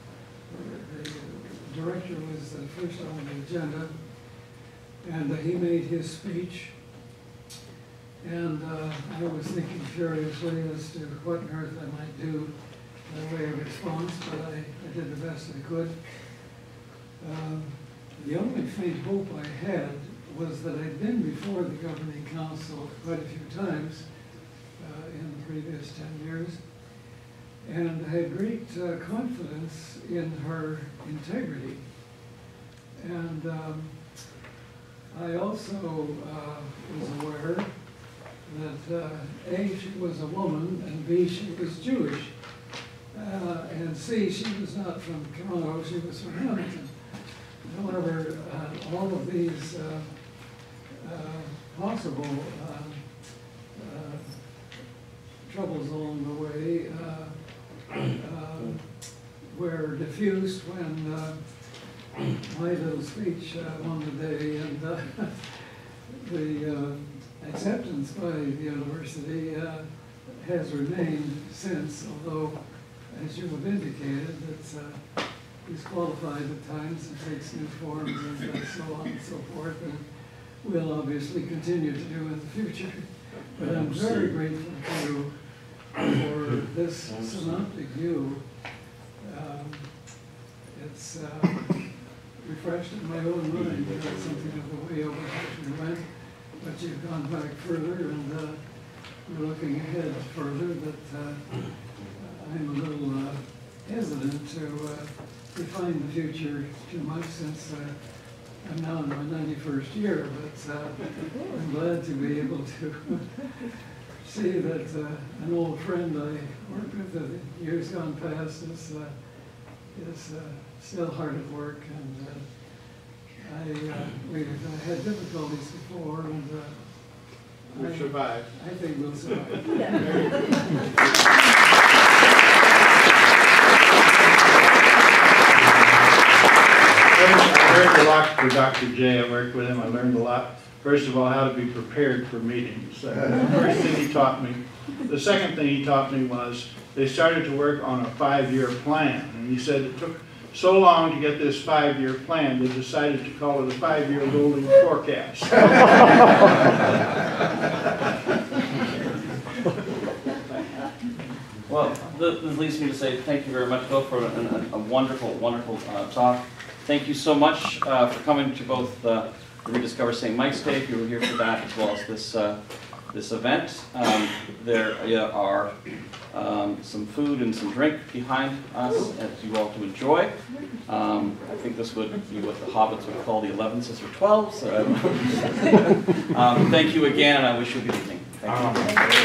the director was uh, first on the agenda, and uh, he made his speech. And uh, I was thinking furiously as to what on earth I might do by way of response, but I, I did the best I could. Um, the only faint hope I had was that I'd been before the governing council quite a few times uh, in the previous ten years, and I had great uh, confidence in her integrity. And um, I also uh, was aware that uh, A, she was a woman, and B, she was Jewish. Uh, and C, she was not from Toronto, she was from Hamilton. However, uh, all of these uh, uh, possible uh, uh, troubles along the way uh, uh, were diffused when uh, my little speech uh, on the day, and uh, the uh, acceptance by the university uh, has remained since, although, as you have indicated, it's uh, disqualified at times and takes new forms and uh, so on and so forth, and will obviously continue to do in the future. But I'm very grateful to you for this synoptic view. Um, it's uh, refreshed in my own mind. That's something of the way over which we went, but you've gone back further, and uh, we're looking ahead further. That uh, I'm a little uh, defined the future too much since uh, I'm now in my ninety-first year, but uh, I'm glad to be able to see that uh, an old friend I worked with in years gone past is, uh, is uh, still hard at work, and uh, I, uh, we've uh, had difficulties before, and uh, We'll I, survive. I think we'll survive. I learned a lot for Doctor J. I worked with him. I learned a lot. First of all, how to be prepared for meetings. Uh, the first thing he taught me. The second thing he taught me was they started to work on a five-year plan. And he said it took so long to get this five-year plan, they decided to call it a five-year rolling forecast. Well, this leads me to say thank you very much, Bill, for a, a, a wonderful, wonderful uh, talk. Thank you so much uh, for coming to both uh, the Rediscover Saint Mike's Day, if you were here for that, as well as this uh, this event. Um, there uh, are um, some food and some drink behind us as you all to enjoy. Um, I think this would be what the hobbits would call the elevenses or twelves. So, um, thank you again, and I wish you a good evening. Thank you.